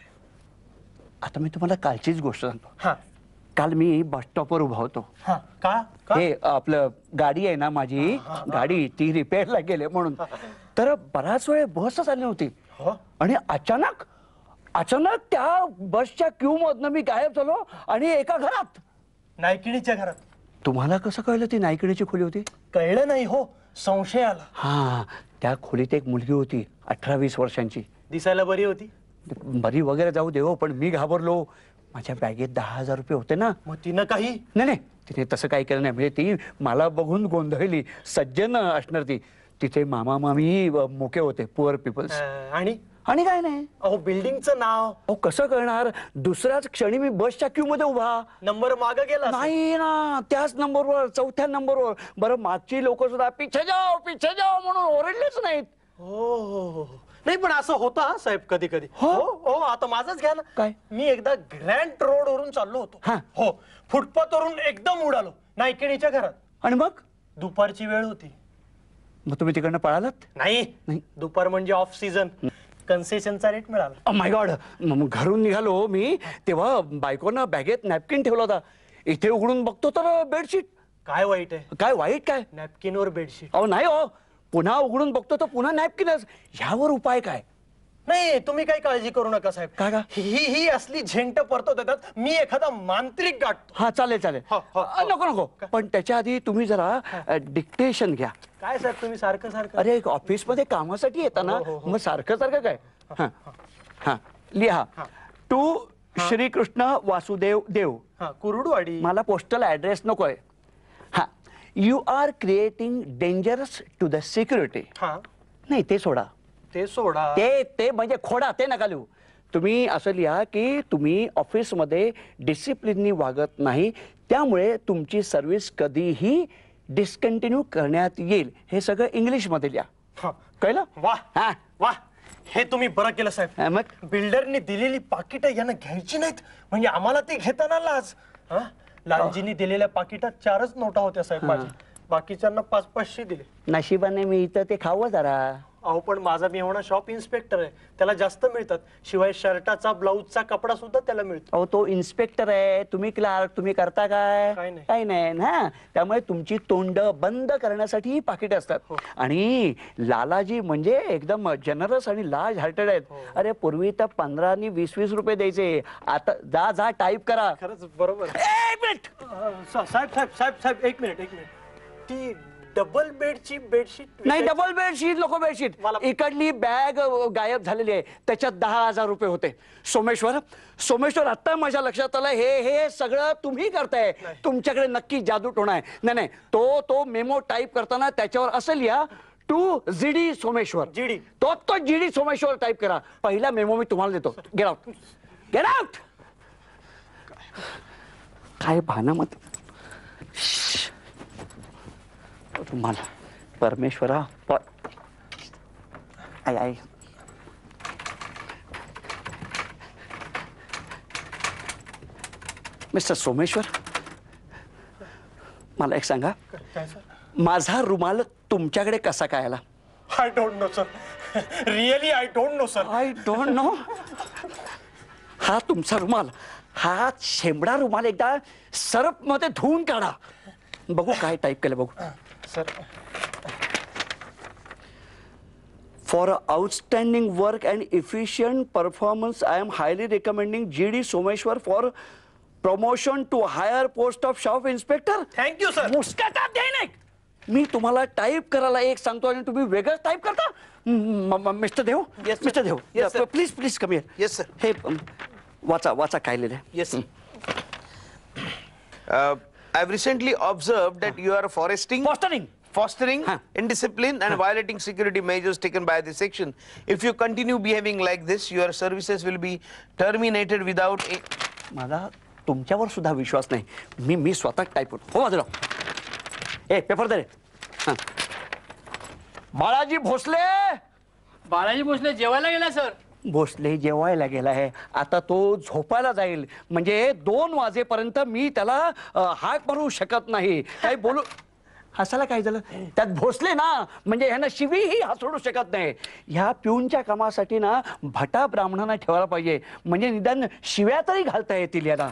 आता मी तुम्हाला कालचीच गोष्ट सांगतो. हा काल मी बस स्टॉपवर उभा होतो. हा का का? हे आपलं गाडी आहे ना माझी, गाडी ती रिपेअरला गेले म्हणून. तर बराच वेळ बसच आली नव्हती हो? आणि अचानक अचानक त्या बसच्या क्यू मधनं मी गायब झालो आणि एका घरात. नायकिणीच्या घरात? तुम्हाला कसं कळलं ती नायकिणीची खोली होती? कळलं नाही हो, संशय आला. हा, त्या खोलीत एक मुलगी होती अठरा वीस वर्षांची. दिसायला बरी होती? बरी वगैरे जाऊ दे हो, पण मी घाबरलो. माझ्या बॅगेत दहा हजार रुपये होते ना. मग तिनं काही? नाही नाही तिने तसं काही केलं नाही. म्हणजे ती मला बघून गोंधळली. सज्जन असणार ती. तिथे मामा मामी अ, मोके होते, पुअर पीपल्स. अं, आणि आणि काय नाही. अहो बिल्डिंगचं नाव? अहो कसं कळणार? दुसऱ्याच क्षणी मी बसच्या क्यू मध्ये उभा. नंबर माग गेला असेल. नाही ना, त्याच नंबरवर, चौथ्या नंबरवर. बरं मागची लोक सुद्धा पिछे जाओ पिछे जाओ म्हणून ओरडलेच नाहीत. हो हो हो. नाही पण असं होतं हा साहेब कधी कधी. हो? हो आता माझंच घ्या ना. काय? मी एकदा ग्रँड रोड वरून चाललो होतो. हा. हो, फुटपाथ वरून एकदम उडालो नायकिणीच्या घरात. आणि मग दुपारची वेळ होती. मग तुम्ही तिकडनं पळालात? नाही नाही. दुपार म्हणजे ऑफ सीझन, कन्सेशनचा रेट मिळाला. My god. मग घरून निघालो मी तेव्हा बायकोनं बॅगेत नॅपकिन ठेवला होता. इथे उघडून बघतो तर बेडशीट. काय वाईट आहे? काय वाईट काय? नॅपकिनवर बेडशीट? अहो नाही हो, पुन्हा उघडून बघतो तर पुन्हा नॅपकिनच. ह्यावर उपाय काय? नाही तुम्ही काही काळजी करू नका साहेब. का का? ही ही असली झेंट परतवत येतात. मी एखादा मांत्रिक गाठतो. हा चालेल चालेल. हो, हो, अ, हो. नको नको, पण त्याच्या आधी तुम्ही जरा डिक्टेशन घ्या. काय साहेब तुम्ही सारखं सारखं? अरे ऑफिस मध्ये कामासाठी येता ना, हो, हो, हो. मग सारखं सारखं काय? हा हा लिहा. टू श्रीकृष्ण वासुदेव देव. हा कुरुडवाडी. मला पोस्टल ऍड्रेस नकोय. हा, you are creating dangerous to the security. हा नाही ते सोडा. ते सोडा. ते ते म्हणजे खोडा, ते नका लिहू. तुम्ही असं लिहा की तुम्ही ऑफिसमध्ये डिसिप्लिननी वागत नाही, त्यामुळे तुमची सर्व्हिस कधीही डिस्कंटिन्यू करण्यात येईल. हे सगळं इंग्लिश मध्ये लिहा. हा. कळलं? वा हा. वा, हे तुम्ही बरं केलं साहेब. हा, मग बिल्डरनी दिलेली पाकिटं यांना घ्यायची नाहीत, म्हणजे आम्हाला ते घेताना लाज. हा? लालजीनी दिलेल्या पाकिटात चारच नोटा होत्या साहेब माझ्या. बाकीच्यांना पाच पाचशे दिले. नशिबाने मी इथं ते खावं जरा. अहो पण माझा मी होणार शॉप इन्स्पेक्टर आहे, त्याला जास्त मिळतात. शिवाय शर्टाचा ब्लाऊजचा कपडा सुद्धा त्याला मिळतो. अहो तो इन्स्पेक्टर आहे, तुम्ही क्लार्क, तुम्ही करता काय? काय नाही. काही नाही ना. त्यामुळे तुमची तोंड बंद करण्यासाठी ही पाकिट असतात. आणि लालाजी म्हणजे एकदम जनरस आणि लार्ज हार्टेड आहेत. अरे पूर्वी तर पंधरा आणि वीस वीस रुपये द्यायचे, आता जा जा टाईप करा. खरंच बरोबर. एक मिनिट. अं, सा- साहेब साहेब साहेब साहेब एक मिनिट एक मिनिट. ती डबल बेडची बेडशीट नाही डबल बेडशीट नको बेडशीट. मला- इकडली बॅग गायब झालेली आहे, त्याच्यात दहा हजार रुपये होते. सोमेश्वर सोमेश्वर आता माझ्या लक्षात आलं, हे हे सगळं तुम्ही करताय. तुमच्याकडे नक्की जादू टोणा आहे. नाही नाही, तो तो मेमो टाईप करताना त्याच्यावर असं लिहा टू जीडी सोमेश्वर. जीडी. तो तो जीडी सोमेश्वर टाईप करा. पहिला मेमो मी तुम्हाला देतो. Get out get out. काय भानामत तुम्हाला परमेश्वरा. प- आय आय मिस्टर सोमेश्वर, मला एक सांगा, काय सर? माझा रुमाल तुमच्याकडे कसा काय आला? I don't know sir. Really I don't know sir. I don't know. हा तुमचा रुमाल, हा शेंबडा रुमाल एकदा सरप मध्ये धुवून काढा. बघू काय टाईप केलं बघू. Sir For outstanding work and efficient performance, I am highly recommending G D Someshwar for promotion to higher post of shop inspector. Thank you sir. मुस्काटा दे नाही. मी तुम्हाला टाईप करायला एक सांगतो आणि तुम्ही वेगळंच टाईप करता. म- म- mister Dev, Yes, sir. Mister Dev, Yes, sir. Please please कमी आहे. Yes, sir. हे um, वाचा वाचा काय लिहिलंय. Yes. Uh, I've recently observed that you are foresting, Fostering. fostering Huh. indiscipline and violating security measures taken by this section. If you continue behaving like this, your services will be terminated without a... मला तुमच्यावर सुद्धा विश्वास नाही. मी मी स्वतः टाईप करतो. हो बाजूला. ए पेपर दे रे. हां बाळाजी भोसले. बालाजी भोसले जेवायला गेला सर. भोसले जेवायला गेलाय, आता तो झोपायला जाईल. म्हणजे दोन वाजेपर्यंत मी त्याला अ, हाक मारू शकत नाही. काही बोलू हसायला काय झालं त्यात? भोसले ना, म्हणजे ह्यांना शिवीही हसवू शकत नाही. ह्या पिऊनच्या कामासाठी ना भटा ब्राह्मणांना ठेवायला पाहिजे, म्हणजे निदान शिव्या तरी घालता येतील यांना.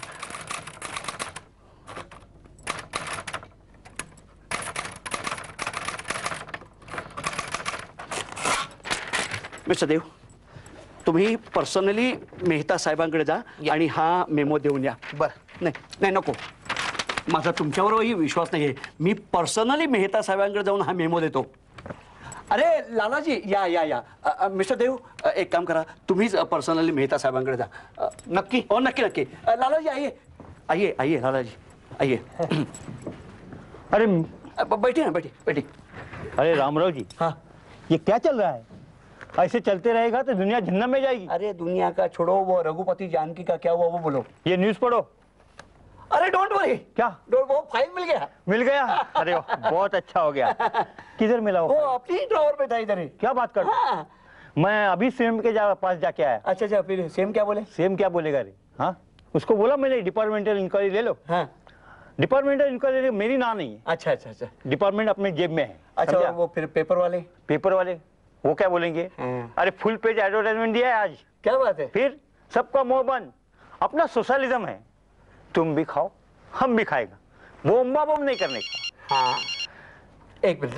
मिस्टर देव, तुम्ही पर्सनली मेहता साहेबांकडे जा आणि हा मेमो देऊन या. बर. नाही नाही नको, माझा तुमच्यावरही विश्वास नाहीये. मी पर्सनली मेहता साहेबांकडे जाऊन हा मेमो देतो. अरे लालाजी, या या या अ, अ, मिस्टर देव, अ, एक काम करा, तुम्हीच पर्सनली मेहता साहेबांकडे जा. अ, नक्की हो नक्की नक्की. अ, लालाजी आइए आइए आइए लालाजी आइए. अरे अ, ब- बैठिए ना, बैठिए बैठिए. अरे रामराव जी, हाँ. ये क्या चल रहा है? ऐसे चलते रहेगा तो दुनिया जहन्नम में जाएगी. अरे दुनिया का छोड़ो, वो रघुपति जानकी का क्या हुआ वो बोलो. ये न्यूज पढ़ो. अरे डोंट वरी. क्या? डोंट, वो फाइल मिल गया. मिल गया? अरे वाह, बहुत अच्छा हो गया. किधर मिला वो वो? अपनी ही ड्रॉवर में था इधर ही. क्या बात कर? हाँ. मैं अभी सेम के जा, पास जाके आया. अच्छा अच्छा, फिर सेम क्या बोले? सेम क्या बोलेगा रे? हाँ, उसको बोला मैंने डिपार्टमेंटल इंक्वायरी ले लो. हाँ. डिपार्टमेंटल इंक्वायरी मेरी ना नहीं है, अच्छा अच्छा अच्छा. डिपार्टमेंट अपने जेब में है. अच्छा, समझा? और वो फिर पेपर वाले पेपर वाले वो क्या बोलेंगे? हाँ. अरे फुल पेज एडवर्टाइजमेंट दिया है आज. क्या बात है? फिर सबका मुंह बंद. अपना सोशलिज्म है, तुम भी खाओ हम भी खाएगा. वो अम्बा बम नहीं करने का. हाँ. एक मिनट.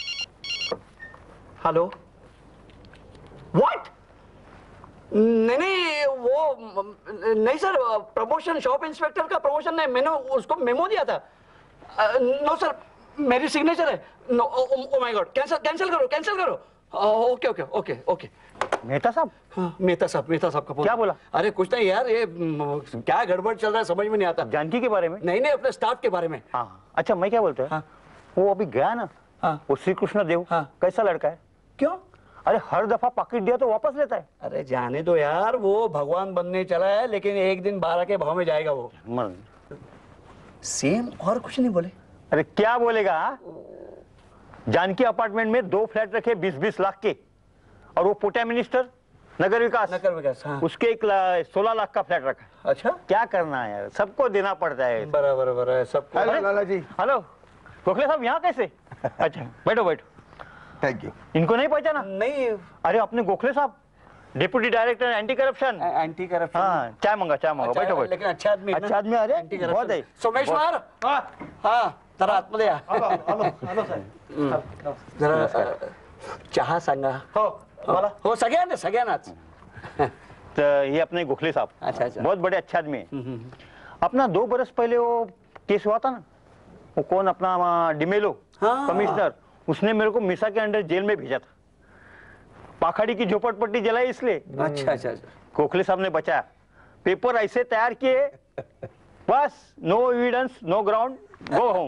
हेलो. व्हाट? नहीं नहीं वो नहीं सर, प्रमोशन शॉप इंस्पेक्टर का प्रमोशन नहीं, मैंने उसको मेमो दिया था. नो सर, मेरी सिग्नेचर है. No, oh my god, cancel cancel करो कैंसिल करो. Okay okay okay okay. Mehta साहब, हाँ, मेहता साहब मेहता साहब का फोन. क्या बोला? अरे कुछ नहीं यार, ये म, क्या गड़बड़ चल रहा है समझ में नहीं आता. जानकी के बारे में? नहीं नहीं, अपने स्टाफ के बारे में. हाँ. अच्छा, मैं क्या बोलता है, हाँ. वो अभी गया ना, हाँ. वो श्री कृष्ण देव, हाँ. कैसा लड़का है? क्यों? अरे हर दफा पाकिट दिया तो वापस लेता है. अरे जाने दो यार, वो भगवान बनने चला है, लेकिन एक दिन बारह के भाव में जाएगा वो. मर. सेम और कुछ नहीं बोले. अरे क्या बोलेगा? हाँ? जानकी अपार्टमेंट में दो फ्लैट रखे बीस बीस लाख के, और वो पोटा मिनिस्टर नगर विकास, नगर विकास. हाँ. उसके एक ला, सोलह लाख का फ्लैट रखा. अच्छा, क्या करना है यार, सबको देना पड़ता है. बराबर बराबर सब. हेलो लालाजी. हेलो गोखले साहब, यहाँ कैसे? अच्छा बैठो बैठो. Thank you. इनको नहीं पहचाना? नहीं, अरे अपने गोखले साहब, deputy director anti corruption. Anti corruption. हाँ, चाय मंगा चाय मंगा. बैठो बैठो. लेकिन अच्छा आदमी है ना? अच्छा आदमी. अरे Anti corruption. बहुत है. सोमेश्वर. हाँ, जरा आतमध्ये या. हम्म. जरा अ, चहा सांगा. हो मला. हो, सगळ्यांना सगळ्यांनाच. तो ये अपने गोखले साहब अच्छा अच्छा. बहुत बड़े अच्छे आदमी है. अपना दो बरस पहले वो केस हुआ था ना, वो कौन अपना वहाँ डिमेलो हाँ. कमिश्नर, उसने मेरे को मिसा के अंडर जेल में भेजा था. पाखड़ी की झोपड़पट्टी जलाई इसलिए. अच्छा अच्छा अच्छा. गोखले साहब ने बचाया. पेपर ऐसे तैयार किए, बस no evidence no ground, go home.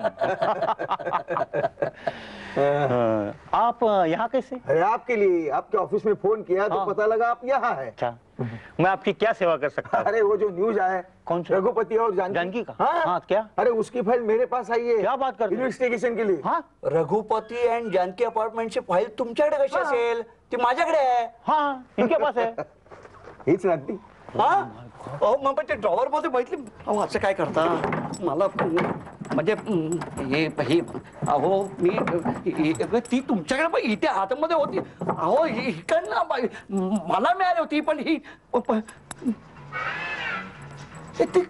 आप यहाँ कैसे? अरे आपके लिए, आपके ऑफिस में फोन किया तो हाँ. पता लगा आप यहाँ है. अच्छा, मैं आपकी क्या सेवा कर सकता हूँ? अरे वो जो न्यूज आया कौन सा? रघुपति और जानकी, जानकी का? हाँ. हाँ, क्या? अरे उसकी फाइल मेरे पास आई है. क्या बात करते हो? इन्व्हेस्टिगेशन के लिए. हाँ रघुपती अँड जानकी अपार्टमेंटची फाईल तुमच्याकडे कशी असेल? ती माझ्याकडे आहे. हाँ, इनके पास है. हीच ना ती. हा? अहो मग पण ते ड्रॉवर मध्ये बघितली. अहो असं काय करता मला, म्हणजे हे हे अहो मी हे- ती तुमच्याकडे पण इथे हातामध्ये होती. अहो ही- इकडनं बाई- मला मिळाली होती, पण ही प- हे ती-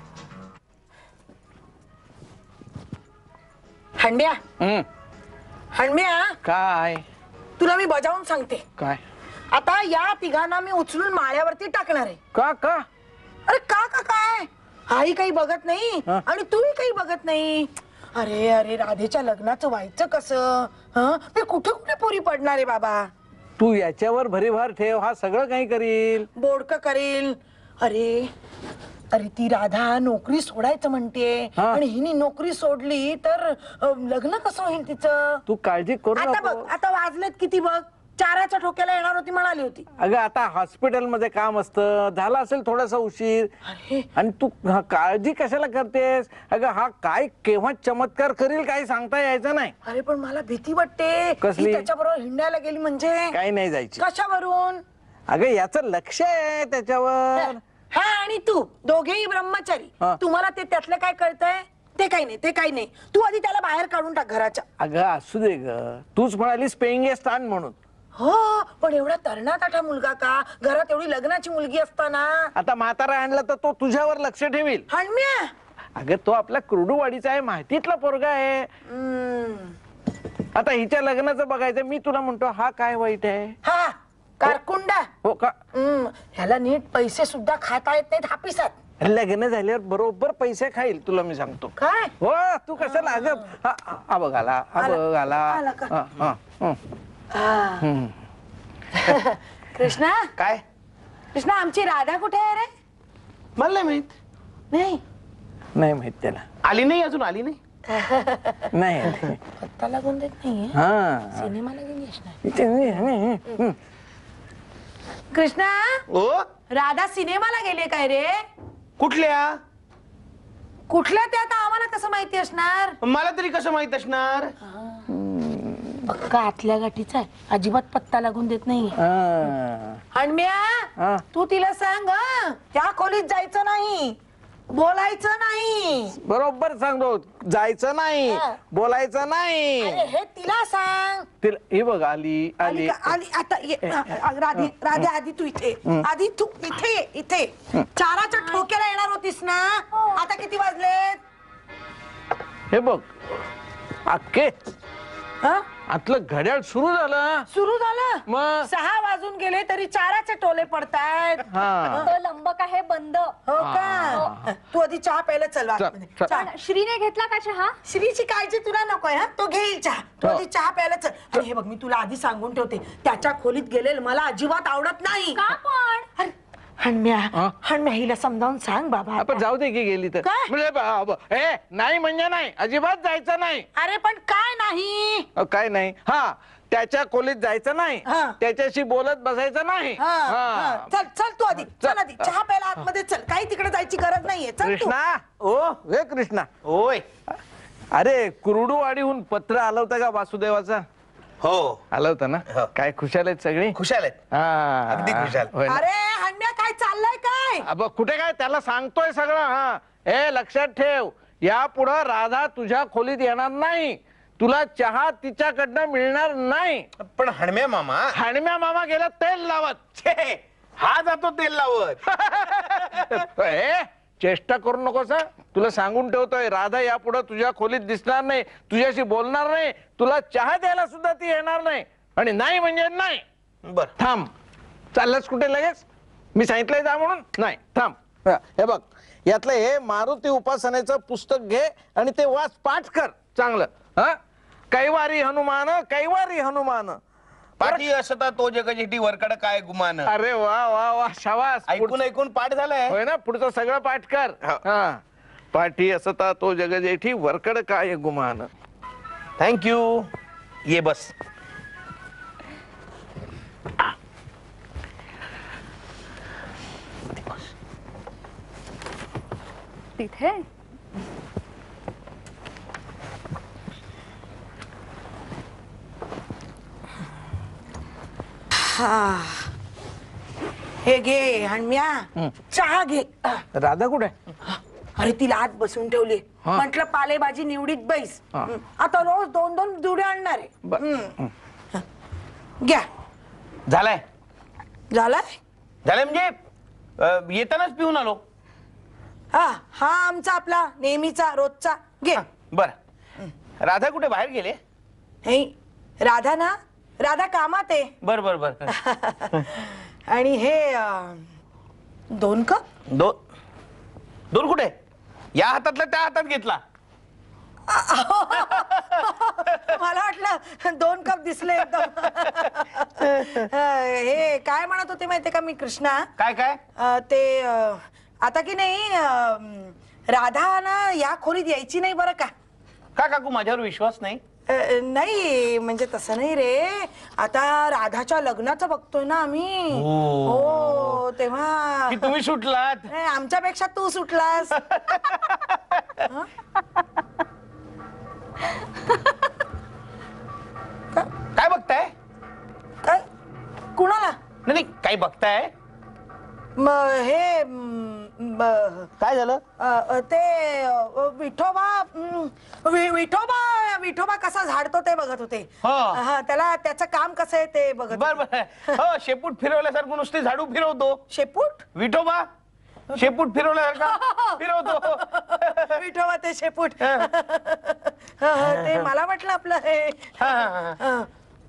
हंड्या हम्म. हंड्या, काय तुला मी बजावून सांगते. काय आता या तिघांना मी उचलून माळ्यावरती टाकणार आहे. का का अरे का का काय? आई काही बघत नाही हा. आणि तूही काही बघत नाही. अरे अरे राधेच्या लग्नाचं व्हायचं कसं? हं? मी कुठे कुठे पोरी पडणार आहे बाबा. तू याच्यावर भरीभार ठेव, हा सगळं काही करील. बोडक करेल. अरे अरे ती राधा नोकरी सोडायचं म्हणते, हा. आणि हिने नोकरी सोडली तर अ, लग्न कसं होईल तिचं? तू काळजी करू आता नको. बघ, आता वाजलेत किती बघ. चाराच्या ठोक्याला येणार होती म्हणाली होती. अगं आता हॉस्पिटलमध्ये काम असतं, झाला असेल थोडासा उशीर. आणि तू हा काळजी कशाला करतेस? अगं हा काय केव्हा चमत्कार करील काही सांगता यायचं नाही. अरे पण मला भीती वाटते. कसली? त्याच्याबरोबर हिंडायला गेली म्हणजे काही नाही जायची. कशावरून? अगं याचं लक्ष आहे त्याच्यावर. हा आणि तू दोघेही ब्रह्मचारी. हा. तुम्हाला ते त्यातलं काय कळतंय? ते काही नाही, ते काही नाही. तू आधी त्याला बाहेर काढून टाक घराच्या. अगं असू दे ग, तूच म्हणालीस पेंगे स्थान म्हणून. हो पण एवढा तरणाटाटा मुलगा का? घरात एवढी लग्नाची मुलगी असताना. आता म्हातारा आणला तर तो तुझ्यावर लक्ष ठेवील. हणम्या अगं तो आपला कुर्डूवाडीचा आहे, माहितीतला पोरगा आहे. आता हिच्या लग्नाचं बघायचं. मी तुला म्हणतो हा काय वाईट आहे? हा कारकुंडा. हो का? हम्म, ह्याला नीट पैसे सुद्धा खाता येत नाहीत हापिसात. लग्न झाल्यावर बरोबर पैसे खाईल तुला मी सांगतो. काय? हो तू कशाला अगं हा, हा बघ आला, हा आला. बघ आला. आला का? हा, हा, हं. हा. हं. कृष्णा काय? कृष्णा आमची राधा कुठे आहे रे? मला नाही माहित. नाही नाही माहित त्याला. आली नाही अजून, आली नाही. नाही. पत्ता लागून देत नाहीये. हा सिनेमाला गेली असणार. हं. कृष्णा ओ राधा सिनेमाला गेली काय रे? कुठल्या? कुठल्या त्या आता आम्हाला कसं माहिती असणार? मला तरी कसं माहित असणार? पक्का आतल्या गाठीचा आहे, अजिबात पत्ता लागून देत नाही. हा. हणम्या तू तिला सांग हं, त्या खोलीत जायचं नाही, बोलायचं नाही. बरोबर सांगतो. जायचं नाही, हा. बोलायचं नाही. अरे हे तिला सांग. तिला हे बघ आली आली आली. का? आली आता ये. राधे राधे आधी तू इथे, आधी तू इथे ये, इथे. चाराच्या ठोक्याला येणार होतीस ना? आता किती वाजलेत? हे बघ अख्खे हं? आतलं घड्याळ सुरू झालं. सुरू झालं? मग? सहा वाजून गेले तरी चाराचे टोले पडतायत. हा. तो लंबक आहे बंद. हो का? तू आधी चहा प्यायला चल आतमध्ये. चल, चल. चहा. श्रीने घेतला का चहा? श्रीची काळजी तुला नकोय हा, तो घेईल चहा. तू हो. आधी चहा प्यायला चल. आणि हे बघ मी तुला आधी सांगून ठेवते, त्याच्या खोलीत गेलेलं मला अजिबात आवडत नाही. का पण? अरे, हणम्या हा? हणम्या हिला समजावून सांग बाबा. आपण जाऊ दे की गेली तर. काय? म्हणजे बा- बा- ए नाही म्हणजे नाही, अजिबात जायचं नाही. अरे पण काय नाही? अ, काय नाही. हा त्याच्या खोलीत जायचं नाही, हा. त्याच्याशी बोलत बसायचं नाही. हा, हा. हा. चल चल तू आधी चल आधी चहा प्यायला आतमध्ये चल. काही तिकडे जायची गरज नाहीये. चल तू. कृष्णा ओ हे कृष्णा, ओय. अरे कुरुडूवाडीहून पत्र आलं होतं का वासुदेवाचा? हो आलं होतं ना? हो. काय खुशाल आहेत सगळी? खुशाल आहेत. हा अगदी खुशाल. होय ना? अरे हणम्या काय चाललंय काय? अ, बघ, कुठे काय त्याला सांगतोय सगळं. हा हे लक्षात ठेव, यापुढं राधा तुझ्या खोलीत येणार नाही. तुला चहा तिच्याकडनं मिळणार नाही. पण हणम्या मामा. हाणम्या मामा गेला तेल लावत. छे, हा जातो तेल लावत. ए, चेष्टा करू नकोस हं. तुला सांगून ठेवतोय, राधा यापुढं तुझ्या खोलीत दिसणार नाही, तुझ्याशी बोलणार नाही, तुला चहा द्यायला सुद्धा ती येणार नाही. आणि नाही म्हणजे नाही. बर. थांब. चाललंस कुठे लगेच? मी सांगितलंय जा म्हणून. नाही थांब. हा, हे बघ यातलं हे मारुती उपासनेचं पुस्तक घे आणि ते वाच, पाठ कर चांगलं. हा कैवारी हनुमान, कैवारी हनुमान. पाठी असता तो जगजेठी वरकड काय गुमान. अरे वा वा वा, शाबास. ऐकून ऐकून पाठ झालाय. होय ना? पुढचं सगळं पाठ कर. हो. हा पाठी असता तो जगजेठी वरकड काय गुमान. थँक्यू. ये बस. तिथे हा हे घे हणम्या, चहा घे. राधा कुठे? अरे तिला आत बसून ठेवली. हा. म्हटलं पालेभाजी निवडीत बैस. हा. हं. आता रोज दोन दोन जुडे आणणार आहे. बर. हं. घ्या. झालाय. झालाय? झालंय म्हणजे अ, येतानाच पिऊन आलो. हा हा आमचा आपला नेहमीचा रोजचा घे. बर. राधा कुठे बाहेर गेले? हे राधा ना, राधा कामात आहे. बर बर बर. आणि हे अं, दोन कप. दोन दोन कुठे? या हातातला त्या हातात घेतला. मला वाटलं दोन कप दिसले एकदम. हे काय म्हणत होते माहितीये का मी कृष्णा? काय काय? अं, ते अं, आता की नाही अं, राधा ना या खोलीत यायची नाही बरं का? का काकू माझ्यावर विश्वास नाही? अ, नाही म्हणजे तसं नाही रे, आता राधाच्या लग्नाचं बघतोय ना आम्ही. हो तेव्हा की तुम्ही सुटलात. नाही, आमच्यापेक्षा तू सुटलास. हं? काय बघताय? काय कुणाला? नाही नाही, काय बघताय? म हे म, ब- काय झालं? अ, अ, ते अ, विठोबा म, वि- विठोबा विठोबा कसा झाडतो ते बघत होते. हो. हा, त्याला त्याचं काम कसं आहे ते बघत बर होते. बर. हो, शेपूट फिरवल्यासारखं नुसते झाडू फिरवतो. शेपूट विठोबा शेपूट फिरवल्यासारखा फिरवतो. विठोबा ते शेपूट. हा, हा, ते मला वाटलं आपलं हे. हा, हा, हा. हा.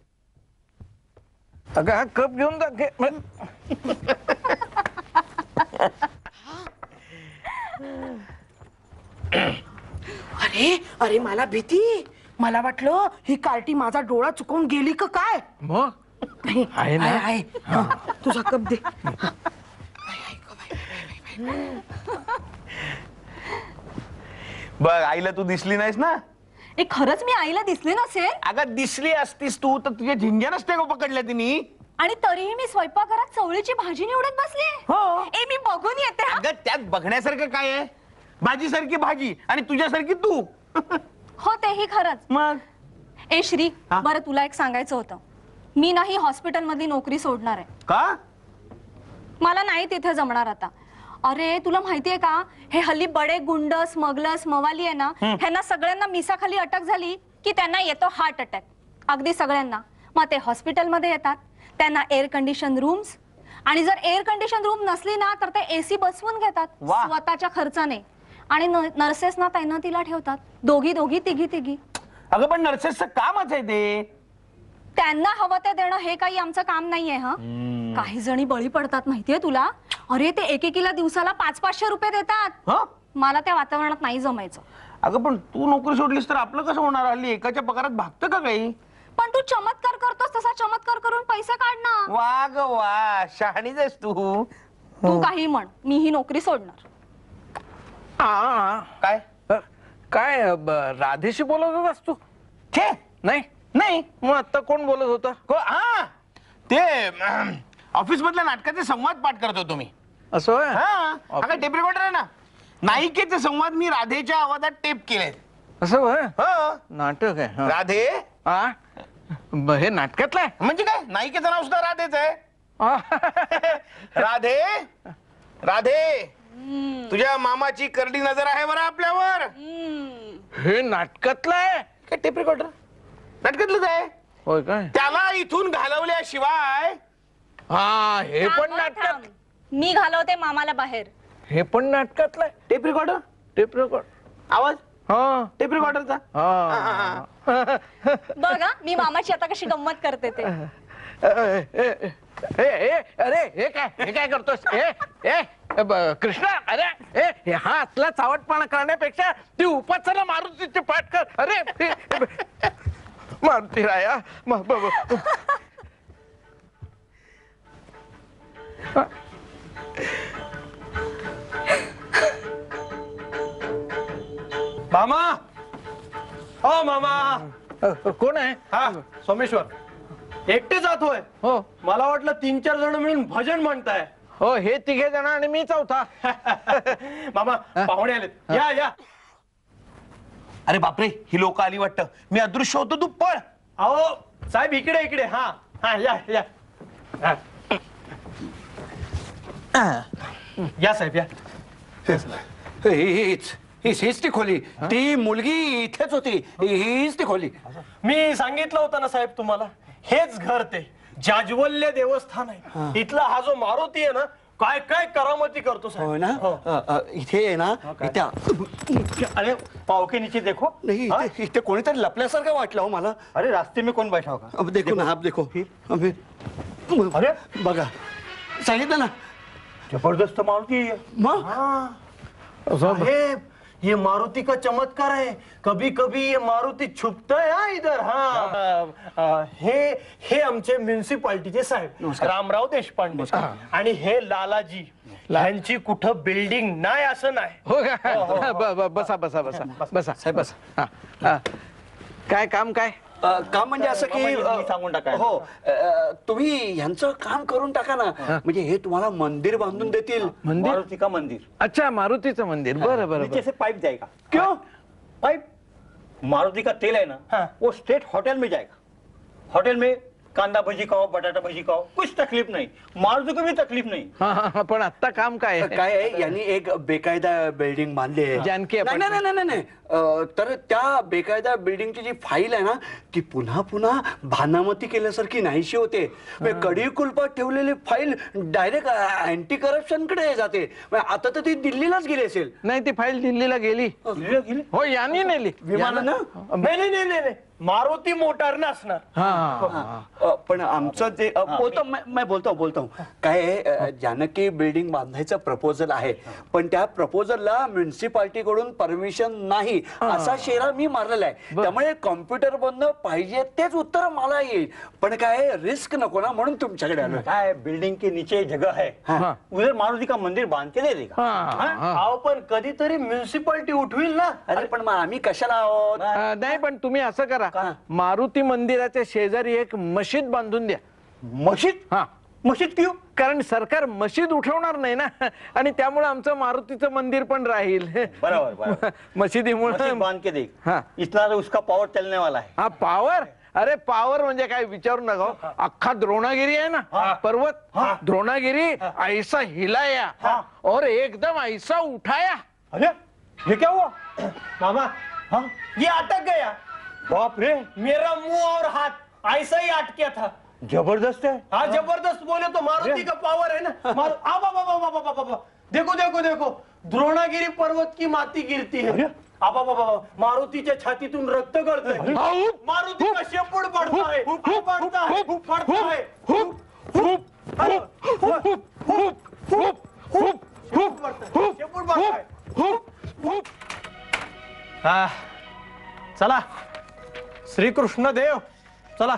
अगं हा कप घेऊन जा घे. अरे अरे मला भीती, मला वाटलं ही कार्टी माझा डोळा चुकवून गेली का काय. मग नाही, आहे ना? आहे, आहे. हा, तुझा कप दे. बघ, आईला तू दिसली नाहीस ना. ए खरंच मी आईला दिसले नसेल अगं दिसली असतीस तू तर तुझ्या झिंग्या नसते का पकडल्या तिने. आणि तरीही मी स्वयंपाकघरात चवळीची भाजी निवडत बसले. हो. ए मी बघून येते हा. अगं त्यात बघण्यासारखं काय आहे? भाजीसारखी भाजी आणि तुझ्यासारखी तू. हो तेही खरंच. मग ए श्री, हा? बरं तुला एक सांगायचं होतं. मी नाही हॉस्पिटल मधली नोकरी सोडणार आहे. का? मला नाही तिथे जमणार आता. अरे तुला माहितीये का, हे हल्ली बडे गुंड स्मगलर्स मवाली आहे ना, ह्यांना सगळ्यांना मिसाखाली अटक झाली की त्यांना येतो हार्ट अटॅक. अगदी सगळ्यांना. मग ते हॉस्पिटलमध्ये येतात, त्यांना एअर कंडिशन रूम्स, आणि जर एअर कंडिशन रूम नसली ना तर ते एसी बसवून घेतात वा. स्वतःच्या खर्चाने, आणि नर्सेस ना तैनातीला ठेवतात, दोघी दोघी तिघी तिघी. अगं पण नर्सेसचं कामच आहे ते. त्यांना हवं ते देणं हे काही आमचं काम नाहीये. हा, काही जणी बळी पडतात माहितीये तुला. अरे ते एकेकीला दिवसाला पाच पाचशे रुपये देतात. हं? मला त्या वातावरणात नाही जमायचं. अगं पण तू नोकरी सोडलीस तर आपलं कसं होणार? हल्ली एकाच्या पगारात भागतं का काही? पण तू चमत्कार करतोस तसा चमत्कार करून पैसे काढ ना. वा ग वा, शहाणीच आहेस तू. तू काही म्हण, मी ही नोकरी सोडणार. आ, काय? अ, काय ब, राधेशी बोलत होतास तू? छे, नाही नाही. मग आता कोण बोलत होता? को- हा ते ऑफिस मधल्या नाटकाचे संवाद पाठ करत होतो मी. असं होय? हा, अगं टेप रेकॉर्डर आहे ना, नायिकेचे संवाद मी राधेच्या आवाजात टेप केले. असं होय? हो. नाटक आहे हं. राधे आ? ब, हे नाटकातलं आहे? म्हणजे काय, नायिकेचं नाव सुद्धा राधेच आहे. आ, राधे राधे, तुझ्या मामाची करडी नजर आहे बरं आपल्यावर. हे नाटकातलं आहे? काय टेप रेकॉर्डर नाटकातलंच आहे. होय काय? त्याला इथून घालवल्याशिवाय. हा, हे पण थांब, नाटकात. थांब. मी घालवते मामाला बाहेर. हे पण नाटकातलं आहे? Tape recorder tape record. आवाज हा टेप रेकॉर्डरचा. हा. बघ हा, मी मामाची आता कशी गंमत करते ते. ए, ए, ए, ए, ए, अरे हे काय हे काय करतोस? ए ए ब- कृष्णा, अरे ए हे हा असला चावटपणा करण्यापेक्षा ती उपासना मारुतीची पाठ कर. अरे हे, हे, मारुती राया म- ब- ब- मामा, ओ मामा. अ, कोण आहे? हा सोमेश्वर, एकटे जातोय. हो मला वाटलं तीन चार जण मिळून भजन म्हणताय. हो, हे तिघे जण आणि मी चौथा. मामा पाहुणे आलेत, या या. अरे बापरे, ही लोक आली वाटतं. मी अदृश्य होतो, तू पळ. अहो साहेब, इकडे इकडे. हा हा या या हा. या साहेब या. हीच हीच हीच ती खोली. ती मुलगी इथेच होती. हीच ती खोली. मी सांगितलं होतं ना साहेब तुम्हाला, हेच घर ते जाज्वल्य देवस्थान आहे. इथला हा जो मारुती आहे ना, काय काय करामती करतो हो साहेब. ना. हो. अ, अ, इथे आहे ना, इथे अरे पावके नीचे देखो. नाही, हा? इथे इथे कोणीतरी लपल्यासारखं वाटलं हो मला. अरे रास्ते में कौन बैठा होगा? अब देखो ना, आप देखो. अबे, अरे बघा, सांगितलं ना. जबरदस्त मारुती है ये. मग हाँ साहेब, ये मारुति का चमत्कार है. कभी कभी ये मारुति छुपता है हा इधर. हा हे हे आमचे म्युन्सिपाल्टीचे साहेब रामराव देशपांडे. आणि हे लालाजी, ह्यांची कुठं बिल्डिंग नाही असं नाही. हो का? ब- ब- बसा बसा बसा बसा साहेब बसा. हा, हा. काय काम काय? अ, काम म्हणजे असं की मामाजी, अ, मी सांगून टाका. हो अ, तुम्ही ह्यांचं काम करून टाका ना, म्हणजे हे तुम्हाला मंदिर बांधून देतील. मंदिर? मारुति का मंदिर अच्छा, मारुतीचं मंदिर. बरं बरं नीचे बरं. से पाइप जाएगा। क्यों? पाइप मारुति का तेल है ना, वो स्ट्रेट होटल में जाएगा। होटल में कांदा भजी खाओ, बटाटा भजी खाओ, कुछ तकलीफ नहीं, मारुति को भी तकलीफ नहीं। हा, हा, हा, पण आता काम काय आहे? काय आहे, यांनी एक बेकायदा बिल्डिंग बांधली आहे. जानकी नाही नाही नाही नाही नाही. अ, तर त्या बेकायदा बिल्डिंगची जी फाईल आहे ना, ती पुन्हा पुन्हा भानामती केल्यासारखी नाहीशी होते. म्हणजे कडी कुलपात ठेवलेली फाईल डायरेक्ट अँटी करप्शन कडे जाते. म्हणजे आता तर ती दिल्लीलाच गेली असेल. नाही, ती फाईल दिल्लीला गेली. दिल्लीला गेली? हो, यांनी नेली. विमानानं? नाही नाही नाही नाही नाही. मारुती मोटारनं असणार. हा, हा, हा. अ, पण आमचं जे अ, बोलतो मैं मैं बोलतो बोलतो काय आहे, अ, जानकी बिल्डिंग बांधायचं प्रपोजल आहे, पण त्या प्रपोजलला म्युन्सिपाल्टी कडून परमिशन नाही असा शेरा मी मारलेला आहे. त्यामुळे कॉम्प्युटर बंद पाहिजे तेच उत्तर मला येईल, पण काय रिस्क नको ना, म्हणून तुमच्याकडे आलो. काय बिल्डिंग के नीचे जगह है, हाँ. उधर मारुति का मंदिर बांध के दे देगा। हा, हा. अहो पण कधीतरी म्युन्सिपाल्टी उठविल ना. अरे पण मग आम्ही कशाला आहोत? अ, नाही, पण तुम्ही असं करा, मारुती मंदिराच्या शेजारी एक मशीद बांधून द्या. मस्जिद? हा, मस्जिद क्यों? कारण सरकार मशीद उठवणार नाही ना, आणि त्यामुळे आमचं मारुतीचं मंदिर पण राहील. बरोबर, बरोबर. मशिदीमुळे. मस्जिद बांध के देख, हाँ. इतना तो उसका पावर चलने वाला है। हा, पावर. अरे पावर म्हणजे काय विचारू नका हो. अख्खा द्रोणागिरी आहे ना पर्वत, द्रोणागिरी ऐसा हिलाया और एकदम ऐसा उठाया. अरे ये क्या हुआ मामा? हाँ ये अटक गया. बाप रे, मेरा मुंह और हाथ ऐसा ही अटका था. जबरदस्त है। हाँ जबरदस्त बोले तो मारुति का पावर है ना. मारु... आ, बा, बा, बा, बा, बा, बा, बा. देखो देखो देखो, द्रोणागिरी पर्वत की माती गिरती है. आबा बाबा, मारुतीच्या छातीतून रक्त गळतंय. मारुती का शेपूट पडता है, पडता है, पडता है. शेपूट पडताय. हा चला, श्रीकृष्ण देव चला.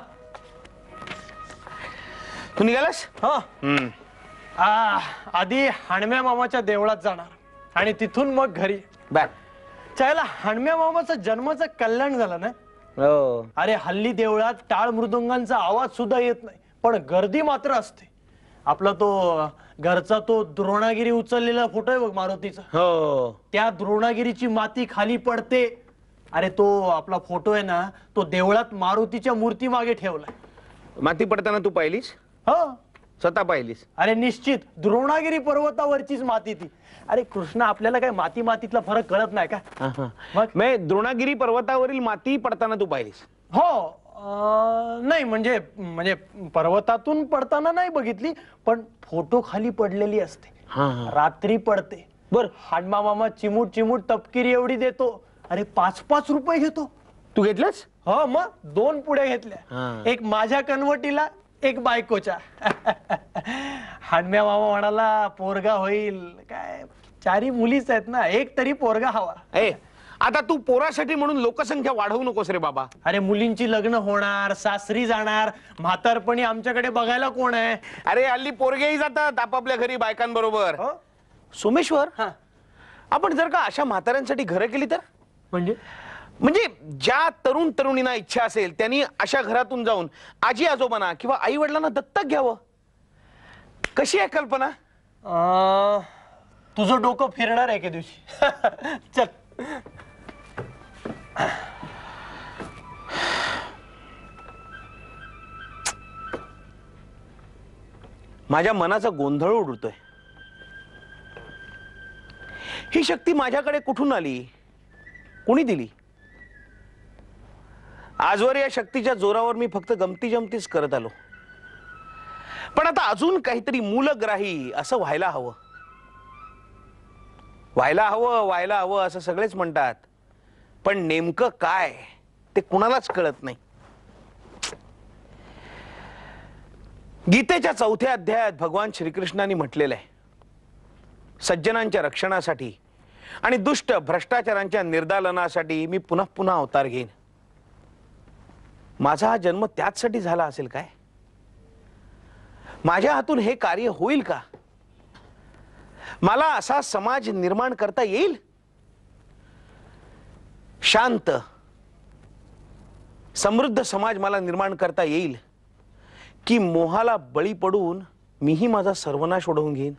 तू निघालास? हा आ, आधी हाणम्या मामाच्या देवळात जाणार आणि तिथून मग घरी. बॅग. चायला हाणम्या मामाचा जन्माचं कल्याण झालं ना. हो. अरे हल्ली देवळात टाळ मृदुंगांचा आवाज सुद्धा येत नाही, पण गर्दी मात्र असते. आपला तो घरचा तो द्रोणागिरी उचललेला फोटो आहे बघ मारुतीचा, हो. त्या द्रोणागिरीची माती खाली पडते. अरे तो आपला फोटो आहे ना, तो देवळात मारुतीच्या मूर्ती मागे ठेवलाय. माती पडताना तू पाहिलीस? हो. स्वतः पाहिलीस? अरे निश्चित, द्रोणागिरी पर्वतावरचीच माती ती. अरे कृष्णा, आपल्याला काय माती मातीतला फरक कळत नाही का? मग? मी द्रोणागिरी पर्वतावरील माती पडताना तू पाहिलीस? हो. अं, नाही म्हणजे म्हणजे पर्वतातून पडताना नाही बघितली, पण फोटो खाली पडलेली असते, रात्री पडते. बर, हाडमा मामा चिमूट चिमूट तपकिरी एवढी देतो. अरे पाच पाच रुपये घेतो. तू घेतलंस? हो, मग दोन पुढे घेतल्या, एक माझ्या कन्वटीला, एक बायकोच्या. हाडम्या मामा म्हणाला पोरगा होईल. काय चारी मुलीच आहेत ना, एक तरी पोरगा हवा. ए, आता तू पोरासाठी म्हणून लोकसंख्या वाढवू नकोस रे बाबा. अरे मुलींची लग्न होणार, सासरी जाणार, म्हातारपणी आमच्याकडे बघायला कोण आहे? अरे हल्ली पोरगेही जातात आपापल्या घरी बायकांबरोबर. हो? सोमेश्वर, हा. आपण जर का अशा म्हाताऱ्यांसाठी घरं केली तर? म्हणजे म्हणजे ज्या तरुण तरुणींना इच्छा असेल त्यांनी अशा घरातून जाऊन आजी आजोबांना किंवा आई वडिलांना दत्तक घ्यावं. कशी आहे कल्पना? अं, तुझं डोकं फिरणार आहे एके दिवशी. चल. माझ्या मनाचा गोंधळ उडतोय. ही शक्ती माझ्याकडे कुठून आली? कोणी दिली? आजवर या शक्तीच्या जोरावर मी फक्त गमती जमतीच करत आलो, पण आता अजून काहीतरी मूलग्राही असं व्हायला हवं. व्हायला हवं व्हायला हवं असं सगळेच म्हणतात, पण नेमकं काय ते कुणालाच कळत नाही. गीतेच्या चौथ्या अध्यायात भगवान श्रीकृष्णांनी म्हटलेलं आहे, सज्जनांच्या रक्षणासाठी आणि दुष्ट भ्रष्टाचारांच्या निर्दालनासाठी मी पुन्हा पुन्हा अवतार घेईन. माझा हा जन्म त्याचसाठी झाला असेल काय? माझ्या हातून हे कार्य होईल का? मला असा समाज निर्माण करता येईल? शांत, समृद्ध समाज मला निर्माण करता येईल की मोहाला बळी पडून मीही माझा सर्वनाश ओढवून घेईन?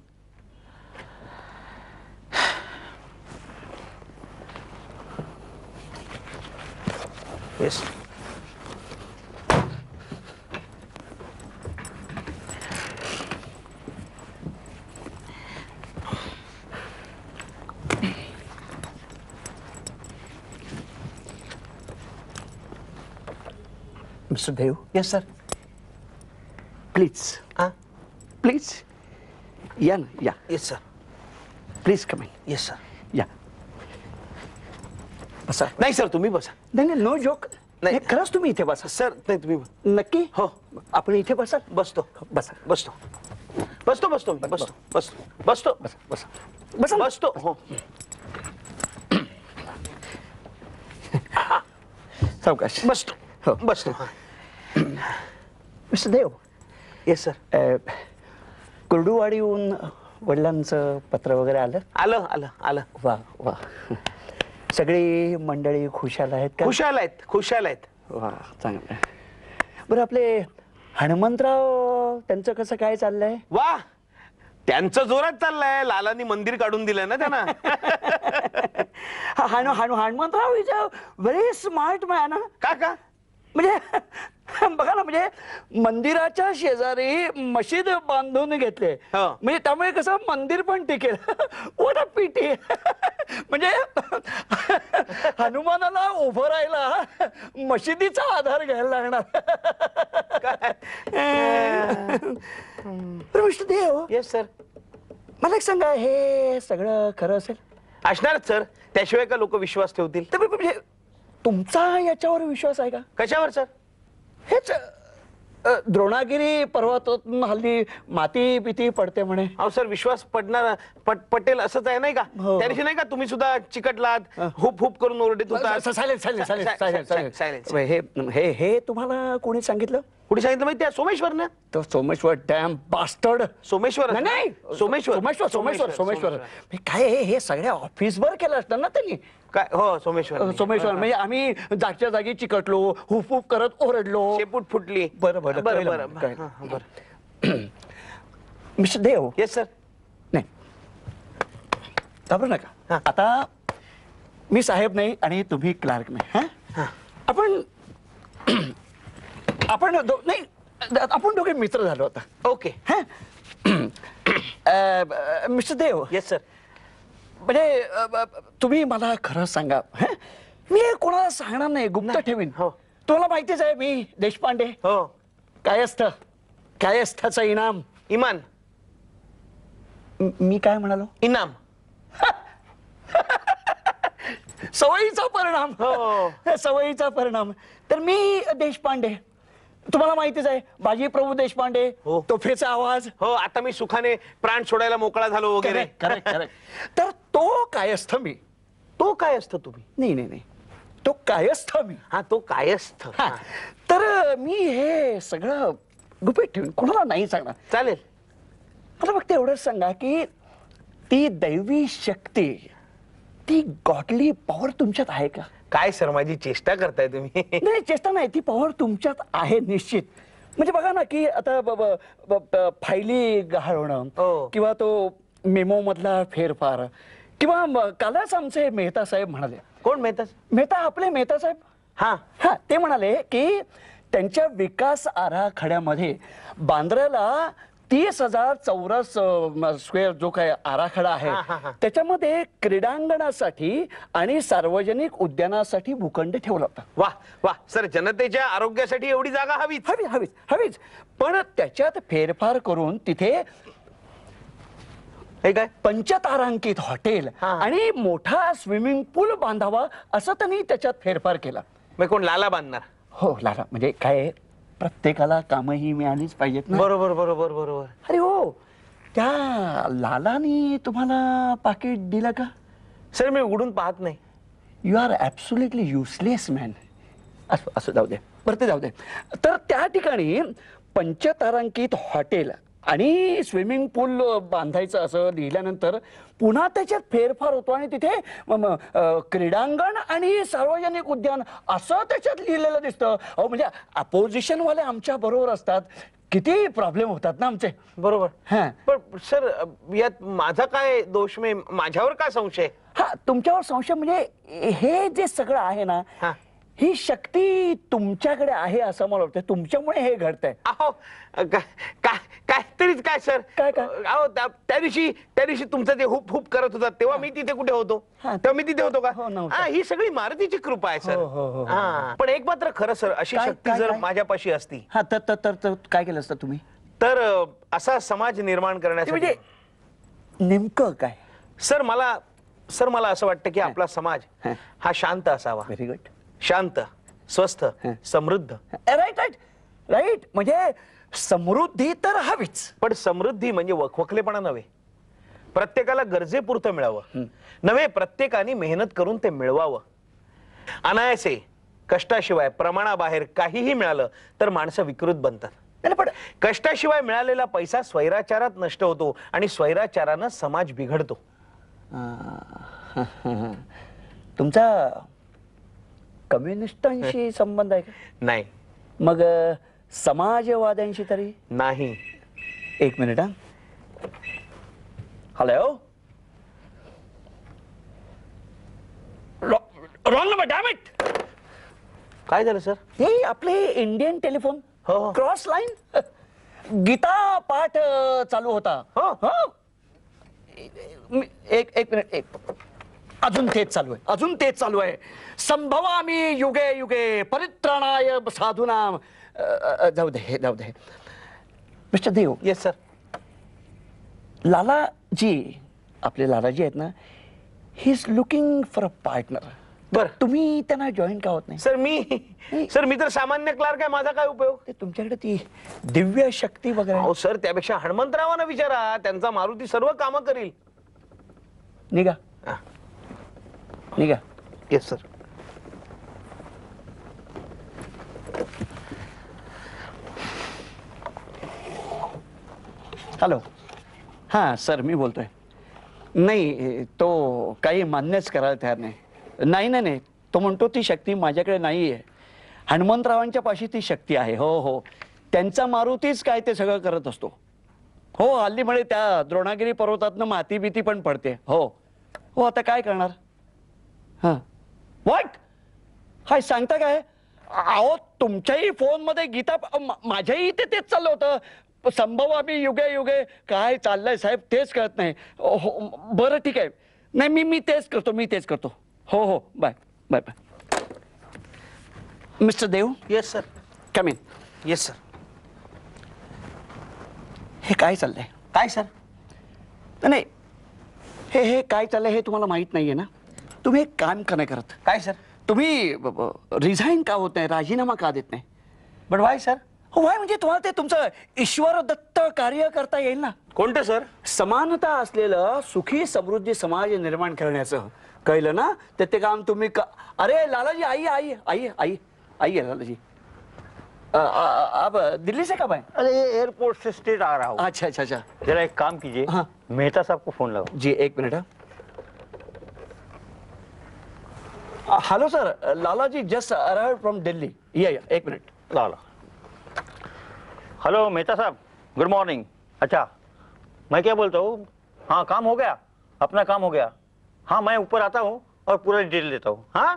Yes. Mister Dev. Yes sir. Please हा. प्लीज या ना, या. Yes sir. Please come in. Yes sir. या. बसा. नाही सर, तुम्ही बसा. नाही नाही, नो जोक. नाही. नाही, खरंच तुम्ही इथे बसा. सर नाही, तुम्ही ब- नक्की? हो. आपण इथे बसाल? बसतो. बसा बसतो बसतो बसतो मी बसतो बसतो बसतो बसा बसा बसा ना. बसतो. हो. सावकाश. बसतो. हो. बसतो. मिस्टर देव. Yes sir. अ, कुर्डुवाडीहून वडिलांचं पत्र वगैरे आलं? आलं आलं आलं. वा वा. सगळी मंडळी खुशाल आहेत का? खुशाल आहेत, खुशाल आहेत. वा, चांगलं. बरं, आपले हनुमंतराव त्यांचं कसं काय चाललंय? वा, त्यांचं जोरात चाललंय. लालांनी मंदिर काढून दिलंय ना त्यांना. Hanu Hanu Hanumantrao is a very smart man. का का म्हणजे बघा ना, म्हणजे मंदिराच्या शेजारी मशीद बांधून घेतले. हो. म्हणजे त्यामुळे कसं मंदिर पण टिकेल. What a pity. म्हणजे हनुमानाला उभं राहायला मशिदीचा आधार घ्यायला लागणार. मिस्टर देव. Yes sir. मला एक सांगा, हे सगळं खरं असेल? असणारच सर, त्याशिवाय का लोक विश्वास ठेवतील? तर म्हणजे तुमचा याच्यावर विश्वास आहे का? कशावर सर? हेच अ, द्रोणागिरी पर्वतातून हल्ली माती पिती पडते म्हणे. अहो सर, विश्वास पडणार पट पटेल असंच आहे नाही का? हो. त्या दिवशी नाही का तुम्ही सुद्धा चिकटलात, हुप हुप करून ओरडत होता. सायलेन्स सायलेन्स सा- सायलेन्स सा- सायलेन्स सायलेन्स. हे हे हे तुम्हाला कोणी सांगितलं? कुठे सांगितलं माहिती आहे? सोमेश्वर ना. तो सोमेश्वर डॅम बास्टर्ड. सोमेश्वर नाही नाही, सोमेश्वर सोमेश्वर सोमेश्वर सोमेश्वर हे काय हे- हे सगळ्या ऑफिसवर केलं असतं ना त्यांनी. काय? हो, सोमेश्वर. सोमेश्वर म्हणजे आम्ही जागच्या जागी चिकटलो, हुप हुप करत ओरडलो. शेपूट फुटली. बरं बरं बरं कळलं बरं मला, कळलं. हा, हा, बरं. मिस्टर देव. Yes sir. नाही, घाबरू नका. हा. आता मी साहेब नाही आणि तुम्ही क्लार्क नाही. हा? आपण आपण दो- नाही, आपण दोघे मित्र झालो आता. ओके. हा? अ, मिस्टर देव. Yes sir. म्हणजे अ, ब- तुम्ही मला खरं सांगा. हा? मी हे कोणाला सांगणार नाही, गुप्त ठेवीन. हो. तुम्हाला माहितीच आहे मी देशपांडे. हो. कायस्थ. कायस्थाचं इनाम. इमान. म- मी काय म्हणालो? इनाम. सवयीचा परिणाम. हो. सवयीचा परिणाम. तर मी देशपांडे. तुम्हाला माहितीच आहे, बाजी प्रभू देशपांडे. हो. तोफेचा आवाज. हो, आता मी सुखाने प्राण सोडायला मोकळा झालो वगैरे. Correct correct. तर तो कायस्थ मी. तो काय असतं तुम्ही? नाही नाही नाही, तो कायस्थ मी. हा, तो कायस्थ. हा. तर मी हे सगळं गुपित ठेवून कोणाला नाही सांगणार. चालेल. मला फक्त एवढंच सांगा की ती दैवी शक्ती, ती गॉडली पॉवर तुमच्यात आहे का? काय सर, माझी चेष्टा करताय तुम्ही? नाही, चेष्टा नाही, ती पॉवर तुमच्यात आहे निश्चित. म्हणजे बघा ना की आता ब- ब- ब- ब- फायली गहाळवणं हो. किंवा तो मेमो मधला फेरफार किंवा म- कालच आमचे मेहता साहेब म्हणाले. कोण मेहता? मेहता आपले मेहता साहेब. हा. हा, ते म्हणाले की त्यांच्या विकास आराखड्यामध्ये बांद्र्याला तीस हजार चौरस अ, स्क्वेअर जो काय आराखडा आहे हा, हा, हा. त्याच्यामध्ये क्रीडांगणासाठी आणि सार्वजनिक उद्यानासाठी भूखंड ठेवला होता. वा वा सर, जनतेच्या आरोग्यासाठी एवढी जागा हवीच. हवी हवीच हवीच पण त्याच्यात फेरफार करून तिथे हे काय? पंचतारांकित हॉटेल हा. आणि मोठा स्विमिंग पूल बांधावा असं त्यांनी त्याच्यात फेरफार केला. मग कोण लाला बांधणार? हो, लाला म्हणजे काय, प्रत्येकाला कामही मिळालीच पाहिजेत ना. बरोबर बरोबर बरोबर. अरे हो, त्या लालानी तुम्हाला पाकिट दिलं का? सर, मी उघडून पाहत नाही. You are absolutely useless man. असं असं जाऊ दे, बरं ते जाऊ दे. तर त्या ठिकाणी पंचतारांकित हॉटेल आणि स्विमिंग पूल बांधायचं असं लिहिल्यानंतर पुन्हा त्याच्यात फेरफार होतो आणि तिथे म- म- अ, क्रीडांगण आणि सार्वजनिक उद्यान असं त्याच्यात लिहिलेलं दिसतं. अहो म्हणजे अपोजिशन वाले आमच्या बरोबर असतात, किती प्रॉब्लेम होतात ना आमचे. बरोबर. हा पण सर यात माझा काय दोष मी माझ्यावर काय संशय? हा तुमच्यावर संशय म्हणजे हे जे सगळं आहे ना, हा. ही शक्ती तुमच्याकडे आहे असं मला वाटतं. तुमच्यामुळे हे घडतंय. अहो का- काय काहीतरीच काय सर? काय काय? अहो त्या त्या दिवशी त्या दिवशी तुमचं ते हुप हुप करत होता तेव्हा मी तिथे कुठे होतो? हा. तेव्हा मी तिथे होतो का? हो, नव्हतं. हा, ही सगळी मारुतीची कृपा आहे सर. हो, हो, हो, हो. हा. पण एक मात्र खरं सर, अशी काय- शक्ती काय- जर काय? माझ्यापाशी असती हा तर तर तर तर काय केलं असतं तुम्ही? तर अ, असा समाज निर्माण ते करण्यासाठी म्हणजे नेमकं काय? सर मला सर मला असं वाटतं की आपला समाज हा. हा शांत असावा, व्हेरी गुड. शांत, स्वस्थ, समृद्ध. राईट राईट राईट म्हणजे समृद्धी तर हवीच. पण समृद्धी म्हणजे वखवखलेपणा नव्हे, प्रत्येकाला गरजेपुरतं मिळावं नव्हे, प्रत्येकाने मेहनत करून ते मिळवावं. अनायासे कष्टाशिवाय प्रमाणाबाहेर काहीही मिळालं तर माणसं विकृत बनतात. नाही, पण कष्टाशिवाय मिळालेला पैसा स्वैराचारात नष्ट होतो आणि स्वैराचारानं समाज बिघडतो. तुमचा कम्युनिस्टांशी संबंध आहे का? नाही मग अ, समाजवाद्यांशी तरी? नाही. एक मिनिट हा. Hello. Wrong number, damn it. काय झालं सर? हे आपले इंडियन टेलिफोन हो, हो. क्रॉस लाईन गीता पाठ अ, चालू होता. हो. हो. मी- एक एक मिनिट एक अजून तेच चालू आहे, अजून तेच चालू आहे. संभवामी युगे युगे परित्राणाय साधूनाम. अ, अ, जाऊ दे हे जाऊ दे. Mister Dev, yes sir. Lalaji आपले लालाजी आहेत ना, he is looking for a partner. बर. तुम्ही त्यांना जॉईन का होत नाही? सर मी सर मी तर सामान्य क्लार्क आहे, माझा काय उपयोग? ते तुमच्याकडे ती दिव्य शक्ती वगैरे अहो सर, त्यापेक्षा हनुमंतरावांना विचारा, त्यांचा मारुती सर्व कामं करील. निघा हा. निघा. Yes sir. हॅलो. हां सर, मी बोलतोय. नाही, तो काही मान्यच करायला तयार नाही. नाही नाही नाही तो म्हणतो ती शक्ती माझ्याकडे नाही आहे. हनुमंतरावांच्या पाशी ती शक्ती आहे. हो हो, त्यांचा मारुतीच काय ते सगळं करत असतो. हो, हल्ली म्हणे त्या द्रोणागिरी पर्वतातनं माती बिती पण पडते. हो हो, आता काय करणार? हां व्हॉट? हाय सांगता काय? अहो तुमच्याही फोनमध्ये गीता मा- माझ्याही इथे तेच चाललं होतं. संभवामी युगे युगे काय चाललंय साहेब तेच कळत नाही. हो बरं ठीक आहे. नाही मी मी तेच करतो मी तेच करतो. हो हो, bye bye bye. Mister Dev. Yes sir. Come in. Yes sir. हे काय चाललंय? काय सर? नाही हे हे काय चाललंय हे तुम्हाला माहित नाहीये ना? तुम्ही एक काम का नाही करत? काय सर? तुम्ही रिझाईन का होत नाही, राजीनामा का देत नाही? But why sir? हो वाय म्हणजे तुम्हाला ते तुमचं ईश्वर दत्त कार्य करता येईल ना. कोणतं सर? समानता असलेलं सुखी समृद्धी समाज निर्माण करण्याचं. कळलं ना? तर ते काम तुम्ही क- अरे लालाजी आई आई आई आई आई है लालाजी. अ, अ, आप दिल्ली से कब आए? अरे ये एयरपोर्ट से स्ट्रेट आ रहा हूँ. अच्छा अच्छा अच्छा. जरा एक काम कीजिए, हाँ. मेहता साहब को फोन लगाओ. जी एक minute. Hello sir, Lalaji just arrived from Delhi. या या एक मिनट. ला ला. हेलो मेहता साहब, गुड मॉर्निंग. अच्छा, मैं क्या बोलता हूँ, हाँ काम हो गया, अपना काम हो गया. हाँ मैं ऊपर आता हूँ और पूरा डिटेल देता हूँ. हाँ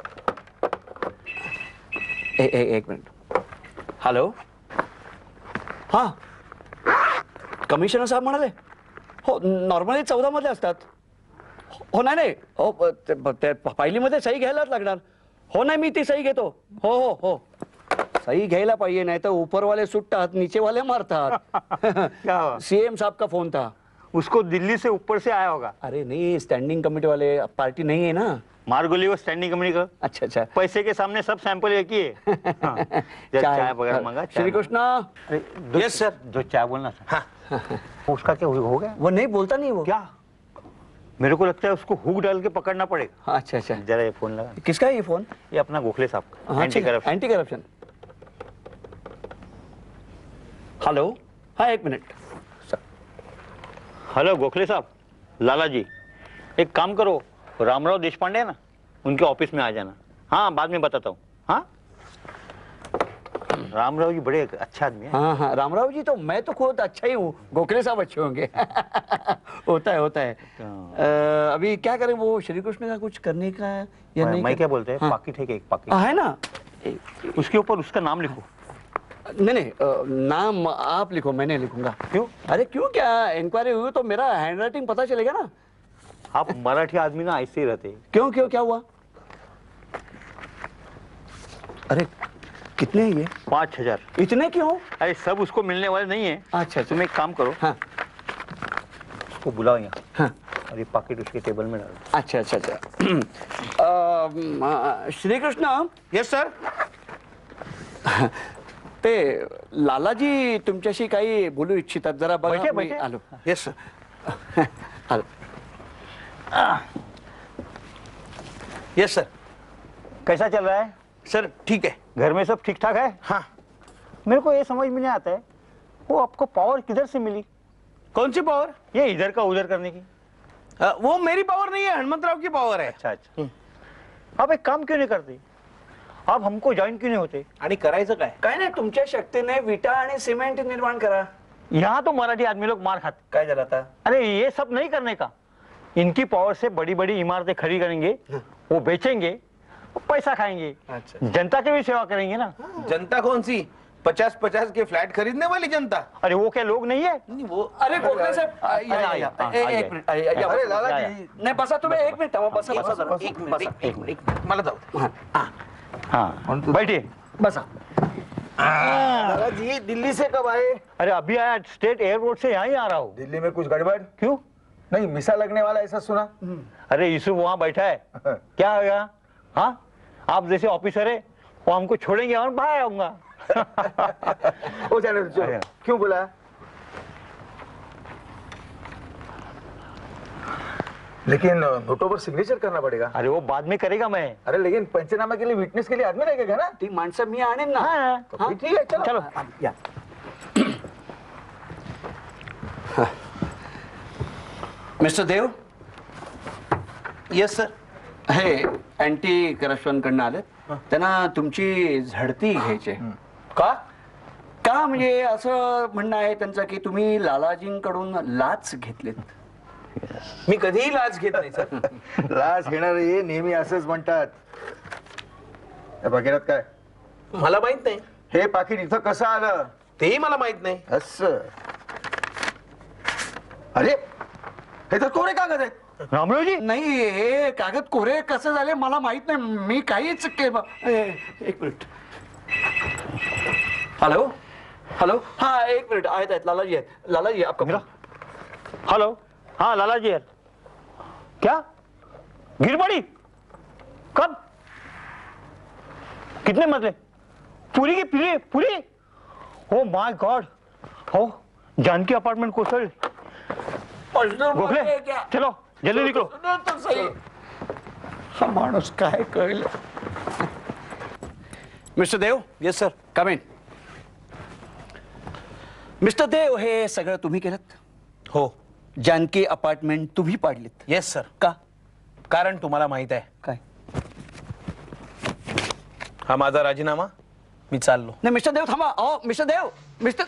ए, ए, एक मिनिट. हॅलो. हां कमिशनर साहेब म्हणाले. हो नॉर्मली चौदा मध्ये असतात. हो नाही नाही हो ते ते फायलीमध्ये सही घ्यायलाच लागणार. हो नाही मी ती सही घेतो. हो हो हो सही घ्यायला पाहिजे, नाही तर ऊपरवाले सुटतात नीचे वाले मारतात. क्या हुआ? सीएम साहब का फोन था. उसको दिल्ली से ऊपर से आया होगा. अरे नहीं, स्टैंडिंग कमेटी वाले पार्टी नहीं है ना. मार्गोली वो स्टैंडिंग कमेटी का. अच्छा अच्छा. पैसे के सामने सब सैंपल एक ही है. हाँ. जरा चाय वगैरह मंगा. चाय श्री कृष्णा. अरे, दो- Yes, sir. दो चाय बोलना था. हाँ. उसका क्या हो हो गया? वो नहीं बोलता नहीं वो. क्या? मेरे को लगता है उसको हुक डाल के पकड़ना पड़ेगा. अच्छा अच्छा. जरा ये फोन लगा. किसका है ये फोन? ये अपना गोखले साहब का. Anti corruption. Anti corruption. Hello. हाँ एक मिनट. हेलो गोखले साहब, लाला जी, एक काम करो, रामराव देशपांडे है ना, उनके ऑफिस में आ जाना। हाँ, बाद में बताता हूँ। हाँ, रामराव जी बड़े अच्छे आदमी हैं। हाँ हाँ, रामराव जी तो मैं तो खुद अच्छा ही हूँ, गोखले साहब अच्छे होंगे। होता है होता है। अ, अभी क्या करें, वो श्री कृष्ण का कुछ करने का है या मैं, नहीं मैं कर... क्या बोलते हैं, हाँ। पाकिट है क्या, एक पाकिट हाँ, है ना। उसके ऊपर उसका नाम लिखो। नहीं नहीं, अ, नाम आप लिखो, मैं नहीं लिखूंगा। क्यों? अरे क्यों, क्या इंक्वायरी हुई तो मेरा हैंडराइटिंग पता चलेगा ना। आप मराठी आदमी ना ऐसे ही रहते हैं। क्यों क्यों, क्या हुआ? अरे कितने हैं ये? पाँच हजार। इतने क्यों? अरे सब उसको मिलने वाले नहीं है। अच्छा, तुम एक काम करो, हाँ उसको बुलाओ यहाँ, हाँ, और ये पाकिट उसके टेबल में डाल दो। अच्छा अच्छा अच्छा। अ, श्री कृष्ण, येस सर. ते लालाजी तुमच्याशी काही बोलू इच्छितात, जरा बघा. बैठे, मी बैठे. आलो. Yes sir. आलो. Yes sir. कैसा चल रहा है सर ठीक है. घर में, सब ठीक ठाक है? हाँ. मेरे को ये समझ में नहीं आता है, वो आपको पावर किधर से मिली? कौन सी पावर? ये इधर का उधर करने की। अ, वो मेरी पावर नहीं है, हनुमंतराव की पावर है. अच्छा अच्छा, आप एक काम क्यों नहीं करते? आप हमको ज्वाइन क्यों नहीं होते? आणि करायचं काय? काय नाही, तुमच्या शक्तीने विटा आणि सिमेंट निर्माण करा. यहाँ तो मराठी आदमी लोग मार खाते। काय झालं आता? अरे ये सब नहीं करने का, इनकी पावर से बड़ी बड़ी इमारतें खड़ी करेंगे, वो बेचेंगे, वो पैसा खाएंगे, अच्छा. जनता की भी सेवा करेंगे ना। जनता कौन सी? पचास पचास के फ्लैट खरीदने वाली जनता. अरे वो क्या लोग नहीं है? नहीं वो. अरे गोखले साहेब, आ, या, या, या. हाँ, ए- आ एक जाए. मिनिट, आ, या, या, अरे बसा. लालाजी. नाही बसा तुम्ही, एक मिनिट थांबा, बसा बसा जरा. एक मिनिट, एक मिनिट, एक मिनिट. मला जाऊ. हाँ, बैठिए. बसा. दादाजी दिल्ली से कब आए? अरे अभी आया, स्टेट एयरपोर्ट से यहाँ ही आ रहा हूँ। दिल्ली में कुछ गड़बड़? क्यों? नहीं, मिसा लगने वाला ऐसा सुना. अरे यूसुफ वहाँ बैठा है, क्या होगा? हाँ, आप जैसे ऑफिसर है, वो हमको छोड़ेंगे और बाहर आऊंगा। ओ जाने दो, चलो. क्यों बोला? लेकिन नोटों पर सिग्नेचर करना पड़ेगा. अरे वो बाद में करेगा मैं। अरे लेकिन पंचनामा के लिए विटनेस के लिए आदमी लगेगा ना. ती माणसं मी आणेन ना. हाँ, तो ठीक है, चलो. चलो. या. Mister Dev, yes sir. हे अँटी करप्शन कडनं आले, त्यांना तुमची झडती घ्यायची आहे. का? का म्हणजे असं म्हणणं आहे त्यांचं की तुम्ही लालाजींकडून लाच घेतलीत. मी कधीही लाच घेत नाही सर. लाच घेणारे नेहमी असंच म्हणतात. या पाकिटात काय? मला माहित नाही. हे पाकिट इथं कसं आलं? तेही मला माहित नाही. असं. अरे हे तर कोरे कागद आहेत. रामराव जी, नाही, हे कागद कोरे कसं झाले मला माहित नाही, मी काहीच केलं. ए, एक मिनिट. हॅलो हॅलो, हा एक मिनिट, आहेत आहेत लालाजी आहेत. लालाजी आपका मेरा? हेलो, हाँ लाला जी है। क्या गिर पड़ी? कब? कितने मसले? पूरी की पूरी पूरी? ओ माय गॉड, हो जानकी अपार्टमेंट कोसळ. गोखले, चलो जल्दी निकलो. तो सही. हा माणूस काय कळलं. Mister Dev. Yes sir. Come in. Mister Dev, हे सगळं तुम्ही केलं? हो. जानकी अपार्टमेंट तुम्ही पाडलीत? Yes sir. का? कारण तुम्हाला माहित आहे, काय? हा माझा राजीनामा. मी चाललो. नाही मिस्टर देव थांबा. अहो मिस्टर देव, मिस्टर.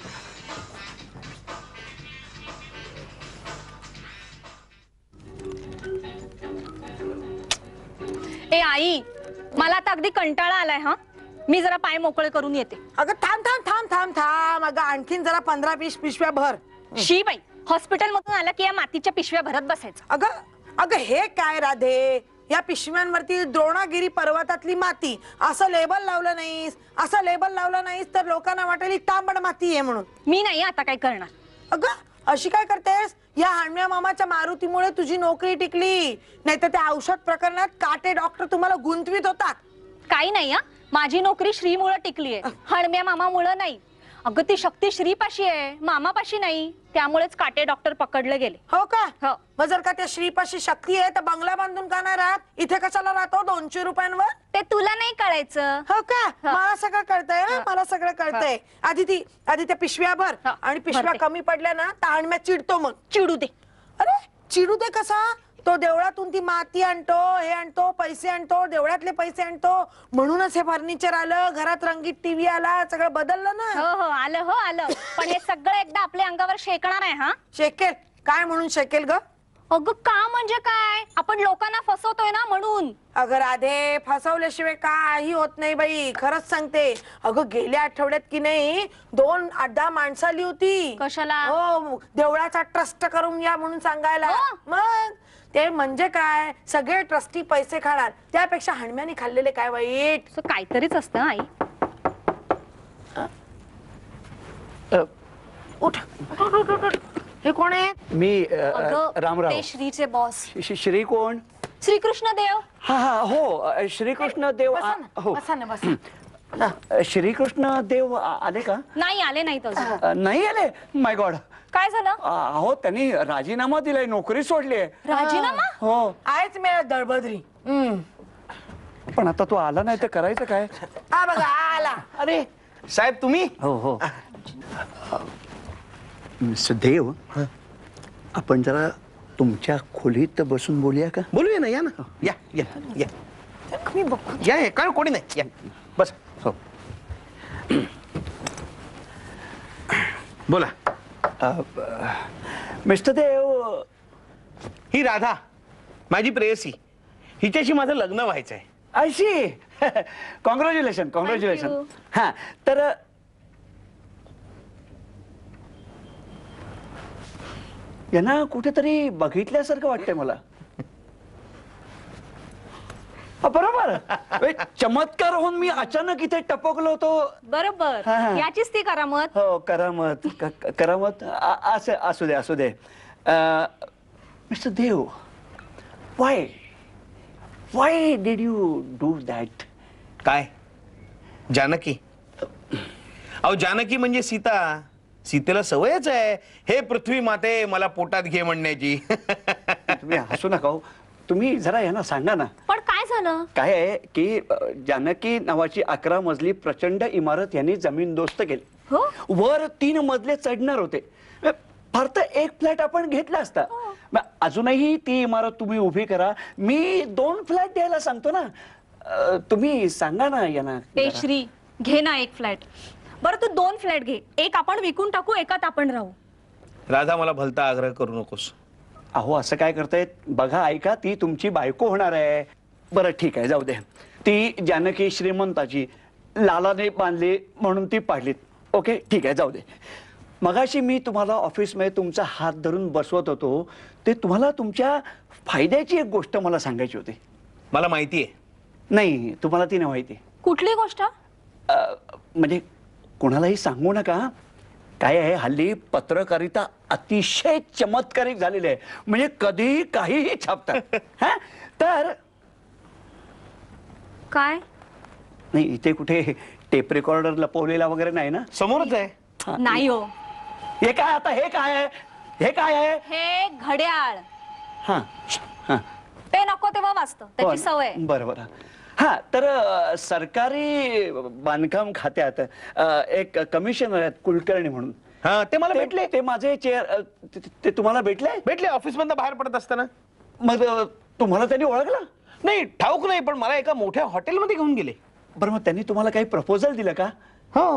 ए आई, मला आता अगदी कंटाळा आलाय. हा, मी जरा पाय मोकळे करून येते. अगं थांब थांब थांब थांब थांब. अगं आणखीन जरा पंधरा वीस पिशव्या भर. शी बाई, हॉस्पिटल मधून आला की या मातीच्या पिशव्या भरत बसायचं. अगं अगं हे काय राधे, या पिशव्यांवरती द्रोणागिरी पर्वतातली माती असं लेबल लावलं नाहीस, असं लेबल लावलं नाहीस तर लोकांना वाटेल ही तांबड माती आहे म्हणून. मी नाही आता काय करणार. अगं अशी काय करतेस? या हाणम्या मामाच्या मारुतीमुळे तुझी नोकरी टिकली, नाही तर त्या औषध प्रकरणात काटे डॉक्टर तुम्हाला गुंतवीत होतात. काही नाही, हा माझी नोकरी श्रीमुळे टिकलीये, हणम्या मामामुळे नाही. अगं ती शक्ती श्रीपाशी आहे, मामापाशी नाही. त्यामुळेच काटे डॉक्टर पकडले गेले. हो का? हो. मग जर का त्या श्रीपाशी शक्ती आहे तर बंगला बांधून का नाही राहत? इथे कशाला राहतो दोनशे रुपयांवर? ते तुला नाही कळायचं. हो का? हो. मला सगळं कळतंय हं, हो. मला सगळं कळतंय. आधी ती आधी त्या पिशव्या भर हो, आणि पिशव्या भरते. कमी पडल्या ना ताणम्या चिडतो मग. चिडू दे. अरे चिडू दे कसा? तो देवळातून ती माती आणतो, हे आणतो, पैसे आणतो, देवळातले पैसे आणतो, म्हणूनच हे फर्निचर आलं, घरात रंगीत टीव्ही आला, सगळं बदललं ना. हो हो आलं हो आलं. पण हे सगळं एकदा आपल्या अंगावर शेकणार आहे. हा शेकेल काय म्हणून शेकेल ग? अगं का म्हणजे काय? आपण लोकांना फसवतोय ना म्हणून. अगं राधे, फसवल्याशिवाय काही होत नाही बाई, खरंच सांगते. अगं गेल्या आठवड्यात की नाही दोन अड्डा माणसं आली होती. कशाला? हो, देवळाचा ट्रस्ट करून या म्हणून सांगायला. हो. मग ते म्हणजे काय, सगळे ट्रस्टी पैसे खाणार, त्यापेक्षा हणम्याने खाल्लेले काय वाईट. असं काहीतरीच असतं आई. उठ उठ, उठ, उठ, उठ. हे कोण आहे? मी अ, अ, अगं रामराव. ते श्रीचे बॉस श- श्री कोण? श्रीकृष्ण देव. हा हा हो अ, श्रीकृष्ण देव बसा आ- ना, हो बसा ना, बसा. अ, श्रीकृष्ण देव आ- आले का? नाही आले नाहीत अजून. अ, नाही आले. My god. काय झालं? अहो त्यांनी राजीनामा दिलाय, नोकरी सोडली आहे. राजीनामा? हो आहेच मेळा दळबद्री. हम्म. पण आता तो आला नाही तर करायचं काय? हा बघा आला. अरे साहेब तुम्ही? हो हो मिस्टर देव, आपण जरा तुमच्या खोलीत बसून बोलूया का? बोलूया ना, या ना, या या या मी बघू. या या काय कोणी नाही, या बस. हो. बोला. अ, ब- मिस्टर देव, ही राधा माझी प्रेयसी, हिच्याशी माझं लग्न व्हायचंय. अशी कॉंग्रॅच्युलेशन कॉंग्रॅच्युलेशन. you. हा तर यांना कुठेतरी बघितल्यासारखं वाटतंय मला. अ, बरोबर. ए, चमत्कार होऊन मी अचानक इथे टपकलो होतो. बरोबर. हा, हा. याचीच ती करामत. हो करामत क- क- करामत आ- असं असू दे असू दे. Mister Dev, why why did you do that? काय जानकी? अहो जानकी म्हणजे सीता. सीतेला सवयच आहे हे पृथ्वी माते मला पोटात घे म्हणण्याची. तुम्ही हसू नका हो. तुम्ही जरा यांना सांगा ना. पण काय झालं? काय आहे की अ, जानकी नावाची अकरा मजली प्रचंड इमारत यांनी जमीनदोस्त केली. हो. वर तीन मजले चढणार होते. अ, फार तर एक फ्लॅट आपण घेतला असता. मग अजूनही ती इमारत तुम्ही उभी करा. मी दोन फ्लॅट द्यायला सांगतो ना. अ, तुम्ही सांगा ना यांना ए जरा. श्री, घे ना एक फ्लॅट. बरं तू दोन फ्लॅट घे. एक आपण विकून टाकू, एकात आपण राहू. राधा मला भलता आग्रह करू नकोस. अहो असं काय करतायत? बघा ऐका, ती तुमची बायको होणार आहे. बरं ठीक आहे, जाऊ दे. ती जानकी श्रीमंताची लालाने बांधली म्हणून ती पाडलीत. ओके ठीक आहे, जाऊ दे. मगाशी मी तुम्हाला ऑफिसमध्ये तुमचा हात धरून बसवत होतो, ते तुम्हाला तुमच्या फायद्याची एक गोष्ट मला सांगायची होती. मला माहिती आहे. नाही तुम्हाला ती नाही माहिती. कुठली गोष्ट? अ, म्हणजे कोणालाही सांगू नका. काय आहे, हल्ली पत्रकारिता अतिशय चमत्कारिक झालेली आहे. म्हणजे कधीही काहीही छापतात. हा तर काय? नाही इथे कुठे टेप रेकॉर्डर लपवलेला वगैरे नाही ना? समोरच आहे. हा. नाही हो. हे काय आता? हे काय आहे? हे काय आहे? हे घड्याळ. हा हा ते नको तेव्हा वाचतं, त्याची सवय. बरं बरं. हा तर अ, सरकारी बांधकाम खात्यात अ, एक कमिशनर आहेत कुलकर्णी म्हणून. हा ते मला ते- भेटले. ते माझे चेअर अ, ते- ते तुम्हाला भेटले? भेटले ऑफिस मधनं बाहेर पडत असताना. मग अ, तुम्हाला त्यांनी ओळखलं? नाही ठाऊक नाही, पण मला एका मोठ्या हॉटेलमध्ये घेऊन गेले. बरं मग त्यांनी तुम्हाला काही प्रपोजल दिलं का? हो.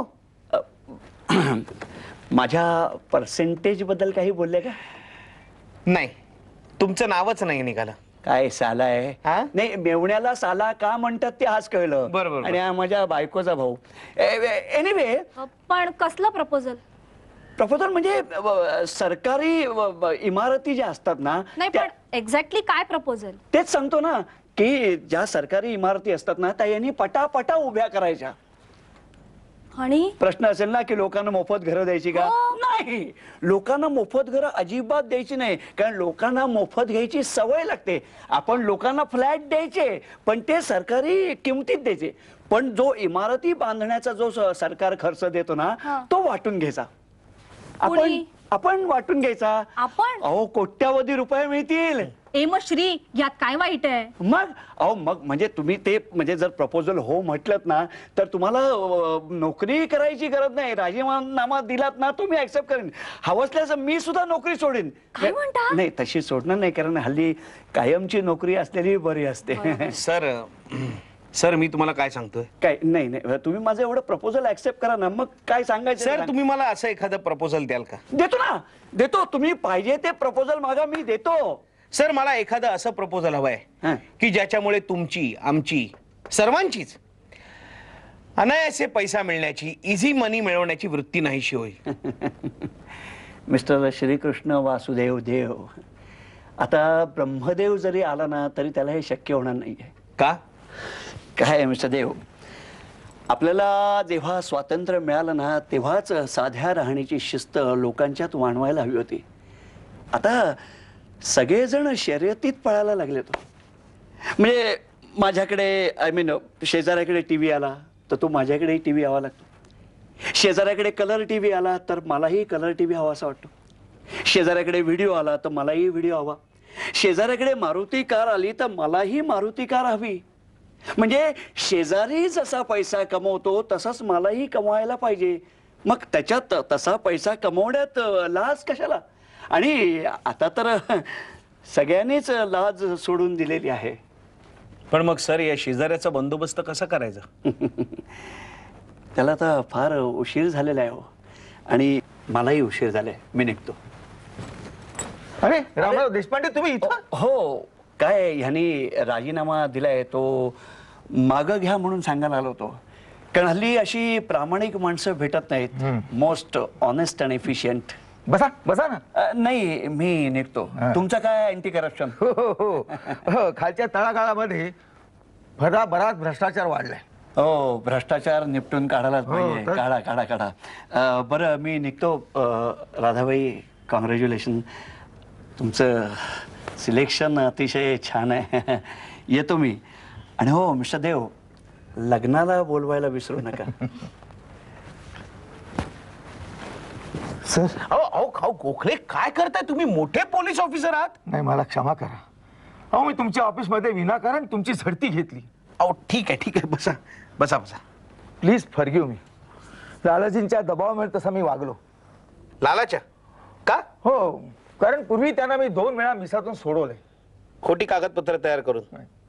माझ्या पर्सेंटेज बद्दल काही बोलले का? नाही तुमचं नावच नाही निघालं. काय साला आहे? हा? नाही मेवण्याला साला का म्हणतात ते आज कळलं. बरं, बरं, आणि हा माझ्या बायकोचा भाऊ. एनिवे पण कसलं प्रपोजल? प्रपोजल म्हणजे अ, सरकारी अ, ब- इमारती ज्या असतात ना नाही त्या- पण एक्झॅक्टली काय प्रपोजल? तेच सांगतो ना की ज्या सरकारी इमारती असतात ना त्या यांनी पटापटा उभ्या करायच्या. आणि प्रश्न असेल ना की लोकांना मोफत घरं द्यायची का? हो. नाही नाही, लोकांना मोफत घरं अजिबात द्यायची नाही, कारण लोकांना मोफत घ्यायची सवय लागते. आपण लोकांना फ्लॅट द्यायचे, पण ते सरकारी किमतीत द्यायचे. पण जो इमारती बांधण्याचा जो स- सरकार खर्च देतो ना, हा. तो वाटून घ्यायचा. आपण कुणी? आपण वाटून घ्यायचा. आपण? अहो, कोट्यावधी रुपये मिळतील. ए मग श्री, यात काय वाईट आहे? मग अहो मग म्हणजे तुम्ही ते म्हणजे जर प्रपोजल हो म्हटलं ना, तर तुम्हाला अ, नोकरी करायची गरज नाही. राजीनामा दिलात ना, तुम्ही ऍक्सेप्ट करेन. हवसल्यास मी सुद्धा नोकरी सोडेन. काय म्हणता? नाही, तशी सोडणार नाही, कारण हल्ली कायमची नोकरी असलेली बरी असते. सर सर मी तुम्हाला काय सांगतोय काय नाही नाही, तुम्ही माझं एवढं प्रपोजल ऍक्सेप्ट करा ना, मग काय सांगायचं ते सर सांगा. तुम्ही मला असं एखादं प्रपोजल द्याल का? देतो ना, देतो. तुम्ही पाहिजे ते प्रपोजल मागा, मी देतो. सर मला एखादं असं प्रपोजल हवंय हं. की ज्याच्यामुळे तुमची आमची सर्वांचीच अनायासे पैसा मिळण्याची, इझी मनी मिळवण्याची वृत्ती नाहीशी होईल. मिस्टर श्रीकृष्ण वासुदेव देव, आता ब्रह्मदेव जरी आला ना, तरी त्याला हे शक्य होणार नाहीये. का? काय आहे मिस्टर देव, आपल्याला जेव्हा स्वातंत्र्य मिळालं ना, तेव्हाच साध्या राहण्याची शिस्त लोकांच्यात वाणवायला हवी होती. आता सगळेजण शर्यतीत पळायला लागले. तो म्हणजे माझ्याकडे आय मीन शेजाऱ्याकडे टीव्ही आला तर तो माझ्याकडे टीव्ही यावा लागतो. शेजाऱ्याकडे कलर टीव्ही आला तर मलाही कलर टीव्ही हवा असा वाटतो. शेजाऱ्याकडे व्हिडिओ आला तर मलाही व्हिडिओ हवा. शेजाऱ्याकडे मारुती कार आली तर मलाही मारुती कार हवी. म्हणजे शेजारी जसा पैसा कमवतो तसाच मलाही कमवायला पाहिजे. मग त्याच्यात तसा पैसा कमवण्यात लाज कशाला? आणि आता तर सगळ्यांनीच लाज सोडून दिलेली आहे. पण मग सर या शेजाऱ्याचा बंदोबस्त कसा करायचा? त्याला आता फार उशीर झालेला आहे हो, आणि मलाही उशीर झालाय. मी निघतो. अरे रामराव देशपांडे, तुम्ही इथं? हो, काय ह्यांनी राजीनामा दिलाय, तो मागं घ्या म्हणून सांगायला आलो होतो. कारण हल्ली अशी प्रामाणिक माणसं भेटत नाहीत. Most honest and efficient. बसा बसा ना. अ, नाही, मी निघतो. तुमचं काय अँटी करप्शन? हो हो हो हो, खालच्या तळागाळामध्ये भरा बराच भ्रष्टाचार वाढलाय. हो, भ्रष्टाचार निपटून काढायलाच हो, पाहिजे. तर- काढा काढा काढा. अ, बरं, मी निघतो. अ, राधाबाई, कॉंग्रॅच्युलेशन. तुमचं सिलेक्शन अतिशय छान आहे. येतो मी. आणि हो मिस्टर देव, लग्नाला बोलवायला विसरू नका. सर अहो अहो खाऊ गोखले, काय करताय तुम्ही? मोठे पोलीस ऑफिसर आहात. नाही, मला क्षमा करा. अहो मी तुमच्या ऑफिसमध्ये विनाकारण तुमची झडती घेतली. अहो ठीक आहे ठीक आहे, बसा बसा बसा. Please forgive me. लालाजींच्या दबावामुळे तसा मी वागलो. लालाच्या का? हो, कारण पूर्वी त्यांना मी दोन वेळा मिसातून सोडवलंय. खोटी कागदपत्र तयार करून.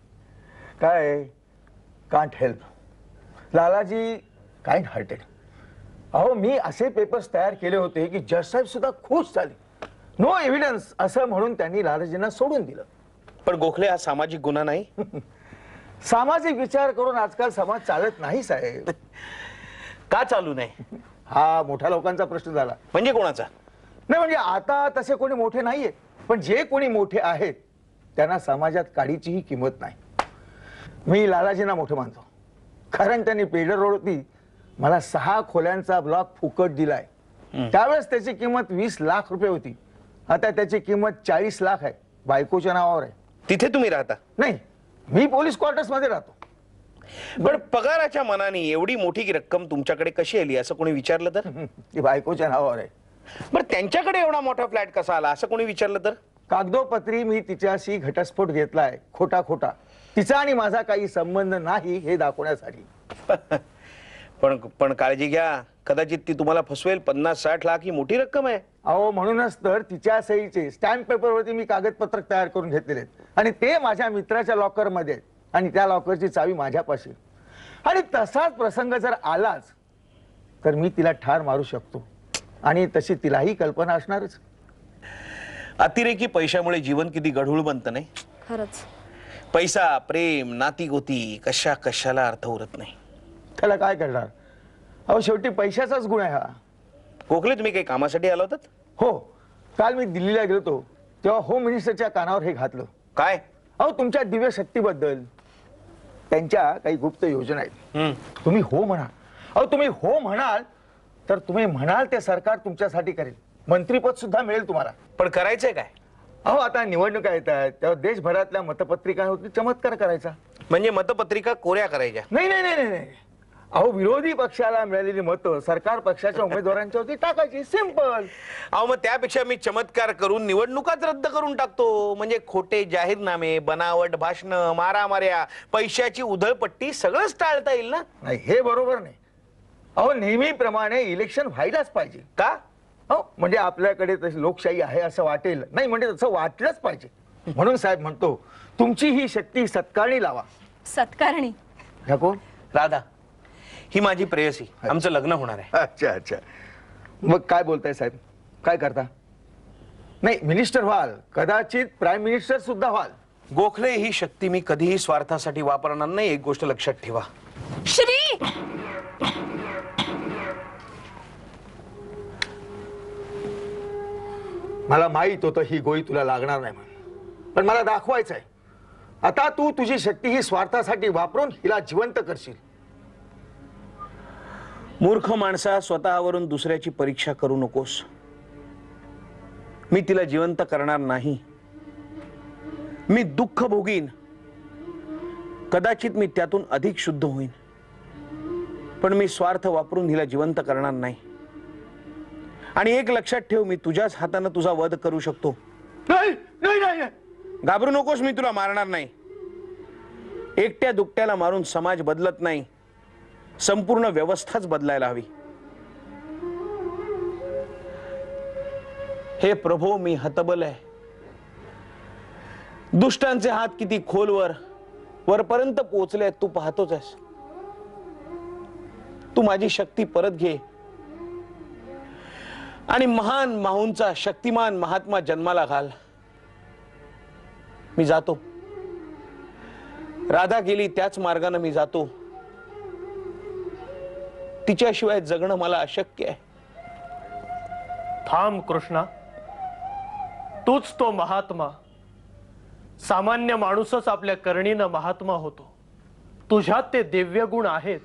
काय can't help. Lalaji kind hearted. अहो मी असे पेपर्स तयार केले होते की जज साहेब सुद्धा खुश झाले. नो एव्हिडन्स असं म्हणून त्यांनी लालाजींना सोडून दिलं. पण गोखले, हा सामाजिक गुन्हा नाही? सामाजिक विचार करून आजकाल समाज चालत नाही साहेब. का चालू नाही? हा मोठ्या लोकांचा प्रश्न झाला. म्हणजे कोणाचा? नाही म्हणजे आता तसे कोणी मोठे नाहीये, पण जे कोणी मोठे आहेत त्यांना समाजात काडीचीही किंमत नाही. मी लालाजींना मोठं मानतो, कारण त्यांनी पेडर रोडवरती मला सहा खोल्यांचा ब्लॉक फुकट दिलाय. त्यावेळेस त्याची किंमत वीस लाख रुपये होती. आता त्याची किंमत चाळीस लाख आहे. बायकोच्या नावावर आहे. तिथे तुम्ही राहता? नाही, मी पोलीस क्वार्टर्स मध्ये राहतो. पण पगाराच्या मनाने एवढी मोठी रक्कम तुमच्याकडे कशी आली असं कोणी विचारलं तर? ती बायकोच्या नावावर आहे. बरं, त्यांच्याकडे एवढा मोठा फ्लॅट कसा आला असं कोणी विचारलं तर? कागदोपत्री मी तिच्याशी घटस्फोट घेतलाय, खोटा खोटा. तिचा आणि माझा काही संबंध नाही हे दाखवण्यासाठी. पण पण काळजी घ्या, कदाचित ती तुम्हाला फसवेल. पन्नास साठ लाख ही मोठी रक्कम आहे. अहो म्हणूनच तर तिच्या सहीचे स्टॅम्प पेपरवरती मी कागदपत्र तयार करून घेतलेले आहेत, आणि ते माझ्या मित्राच्या लॉकर मध्ये आहेत, आणि त्या लॉकरची चावी माझ्यापाशी. आणि तसाच प्रसंग जर आलाच तर मी तिला ठार मारू शकतो, आणि तशी तिलाही कल्पना असणारच. अतिरेकी पैशामुळे जीवन किती गढूळ बनतं नाही? खरंच. पैसा, प्रेम, नाती गोती कशा कशाला अर्थ उरत नाही. त्याला काय करणार? अहो शेवटी पैशाचाच गुण आहे हा. गोखले, तुम्ही काही कामासाठी आला होतात? हो, काल मी दिल्लीला गेलो तेव्हा होम मिनिस्टरच्या कानावर हे घातलं. काय? अहो तुमच्या दिव्य शक्तीबद्दल, त्यांच्या काही गुप्त योजना आहेत. तुम्ही हो म्हणा. अहो तुम्ही हो म्हणाल तर तुम्ही म्हणाल ते सरकार तुमच्यासाठी करेल. मंत्रीपद सुद्धा मिळेल तुम्हाला. पण करायचंय काय? अहो आता निवडणुका येत आहेत तेव्हा देशभरातल्या मतपत्रिकांवरती चमत्कार करायचा. म्हणजे मतपत्रिका कोऱ्या करायच्या? नाही नाही नाही नाही नाही. अहो विरोधी पक्षाला मिळालेली मतं सरकार पक्षाच्या उमेदवारांच्या वरती टाकायची. सिंपल. अहो मग त्यापेक्षा मी चमत्कार करून निवडणुकाच रद्द करून टाकतो. म्हणजे खोटे जाहीरनामे, बनावट भाषण, मारामाऱ्या, पैशाची उधळपट्टी सगळंच टाळता येईल ना? नाही हे बरोबर नाही. अहो नेहमीप्रमाणे इलेक्शन व्हायलाच पाहिजे. का? हो म्हणजे आपल्याकडे तशी लोकशाही आहे असं वाटेल नाही, म्हणजे तसं वाटलंच पाहिजे. म्हणून साहेब म्हणतो तुमची ही शक्ती सत्कारणी लावा. सत्कारणी? ह्या कोण? राधा ही माझी प्रेयसी. आमचं लग्न होणार आहे. अच्छा अच्छा. मग काय बोलताय साहेब? काय करता? नाही मिनिस्टर व्हाल, कदाचित प्राईम मिनिस्टर सुद्धा व्हाल. गोखले ही शक्ती मी कधीही स्वार्थासाठी वापरणार नाही. एक गोष्ट लक्षात ठेवा. श्री मला माहित होतं ही गोळी तुला लागणार नाही म्हणून, पण मला दाखवायचं आहे. आता तू तुझी शक्ती ही स्वार्थासाठी वापरून हिला जिवंत करशील. मूर्ख माणसा, स्वतःवरून दुसऱ्याची परीक्षा करू नकोस. मी तिला जिवंत करणार नाही. मी दुःख भोगीन, कदाचित मी त्यातून अधिक शुद्ध होईन, पण मी स्वार्थ वापरून हिला जिवंत करणार नाही. आणि एक लक्षात ठेव, मी तुझ्याच हाताने तुझा वध करू शकतो. नाही नाही नाही. घाबरू नकोस, मी तुला मारणार नाही. एकट्या दुकट्याला मारून समाज बदलत नाही, संपूर्ण व्यवस्थाच बदलायला हवी. हे प्रभो, मी हतबल आहे. दुष्टांचे हात किती खोलवर वरपर्यंत पोहोचले तू पाहतोच आहेस. तू माझी शक्ती परत घे आणि महान माहूंचा शक्तिमान महात्मा जन्माला घाल. मी जातो. राधा गेली त्याच मार्गाने मी जातो. तिच्याशिवाय जगणं मला अशक्य आहे. थांब कृष्णा, तूच तो महात्मा. सामान्य माणूसच आपल्या करणीनं महात्मा होतो. तुझ्यात ते दिव्य गुण आहेत.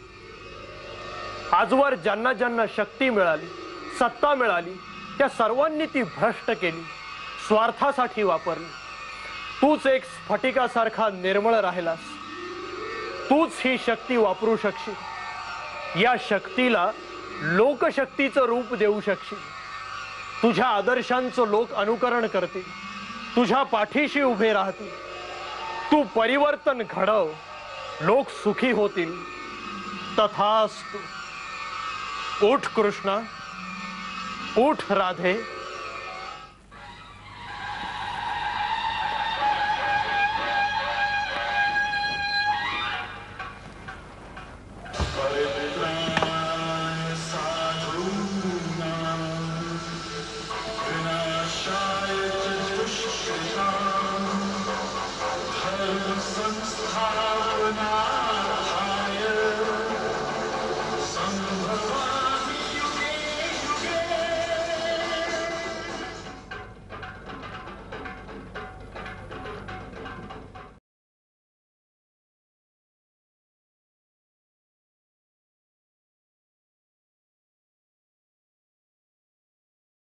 आजवर ज्यांना ज्यांना शक्ती मिळाली, सत्ता मिळाली, त्या सर्वांनी ती भ्रष्ट केली, स्वार्थासाठी वापरली. तूच एक स्फटिकासारखा निर्मळ राहिलास. तूच ही शक्ती वापरू शकशील. या शक्तीला लोकशक्तीचं रूप देऊ शकशील. तुझ्या आदर्शांचं लोक अनुकरण करतील, तुझ्या पाठीशी उभे राहतील. तू परिवर्तन घडव, लोक सुखी होतील. तथास्तु. उठ कृष्णा, उठ राधे.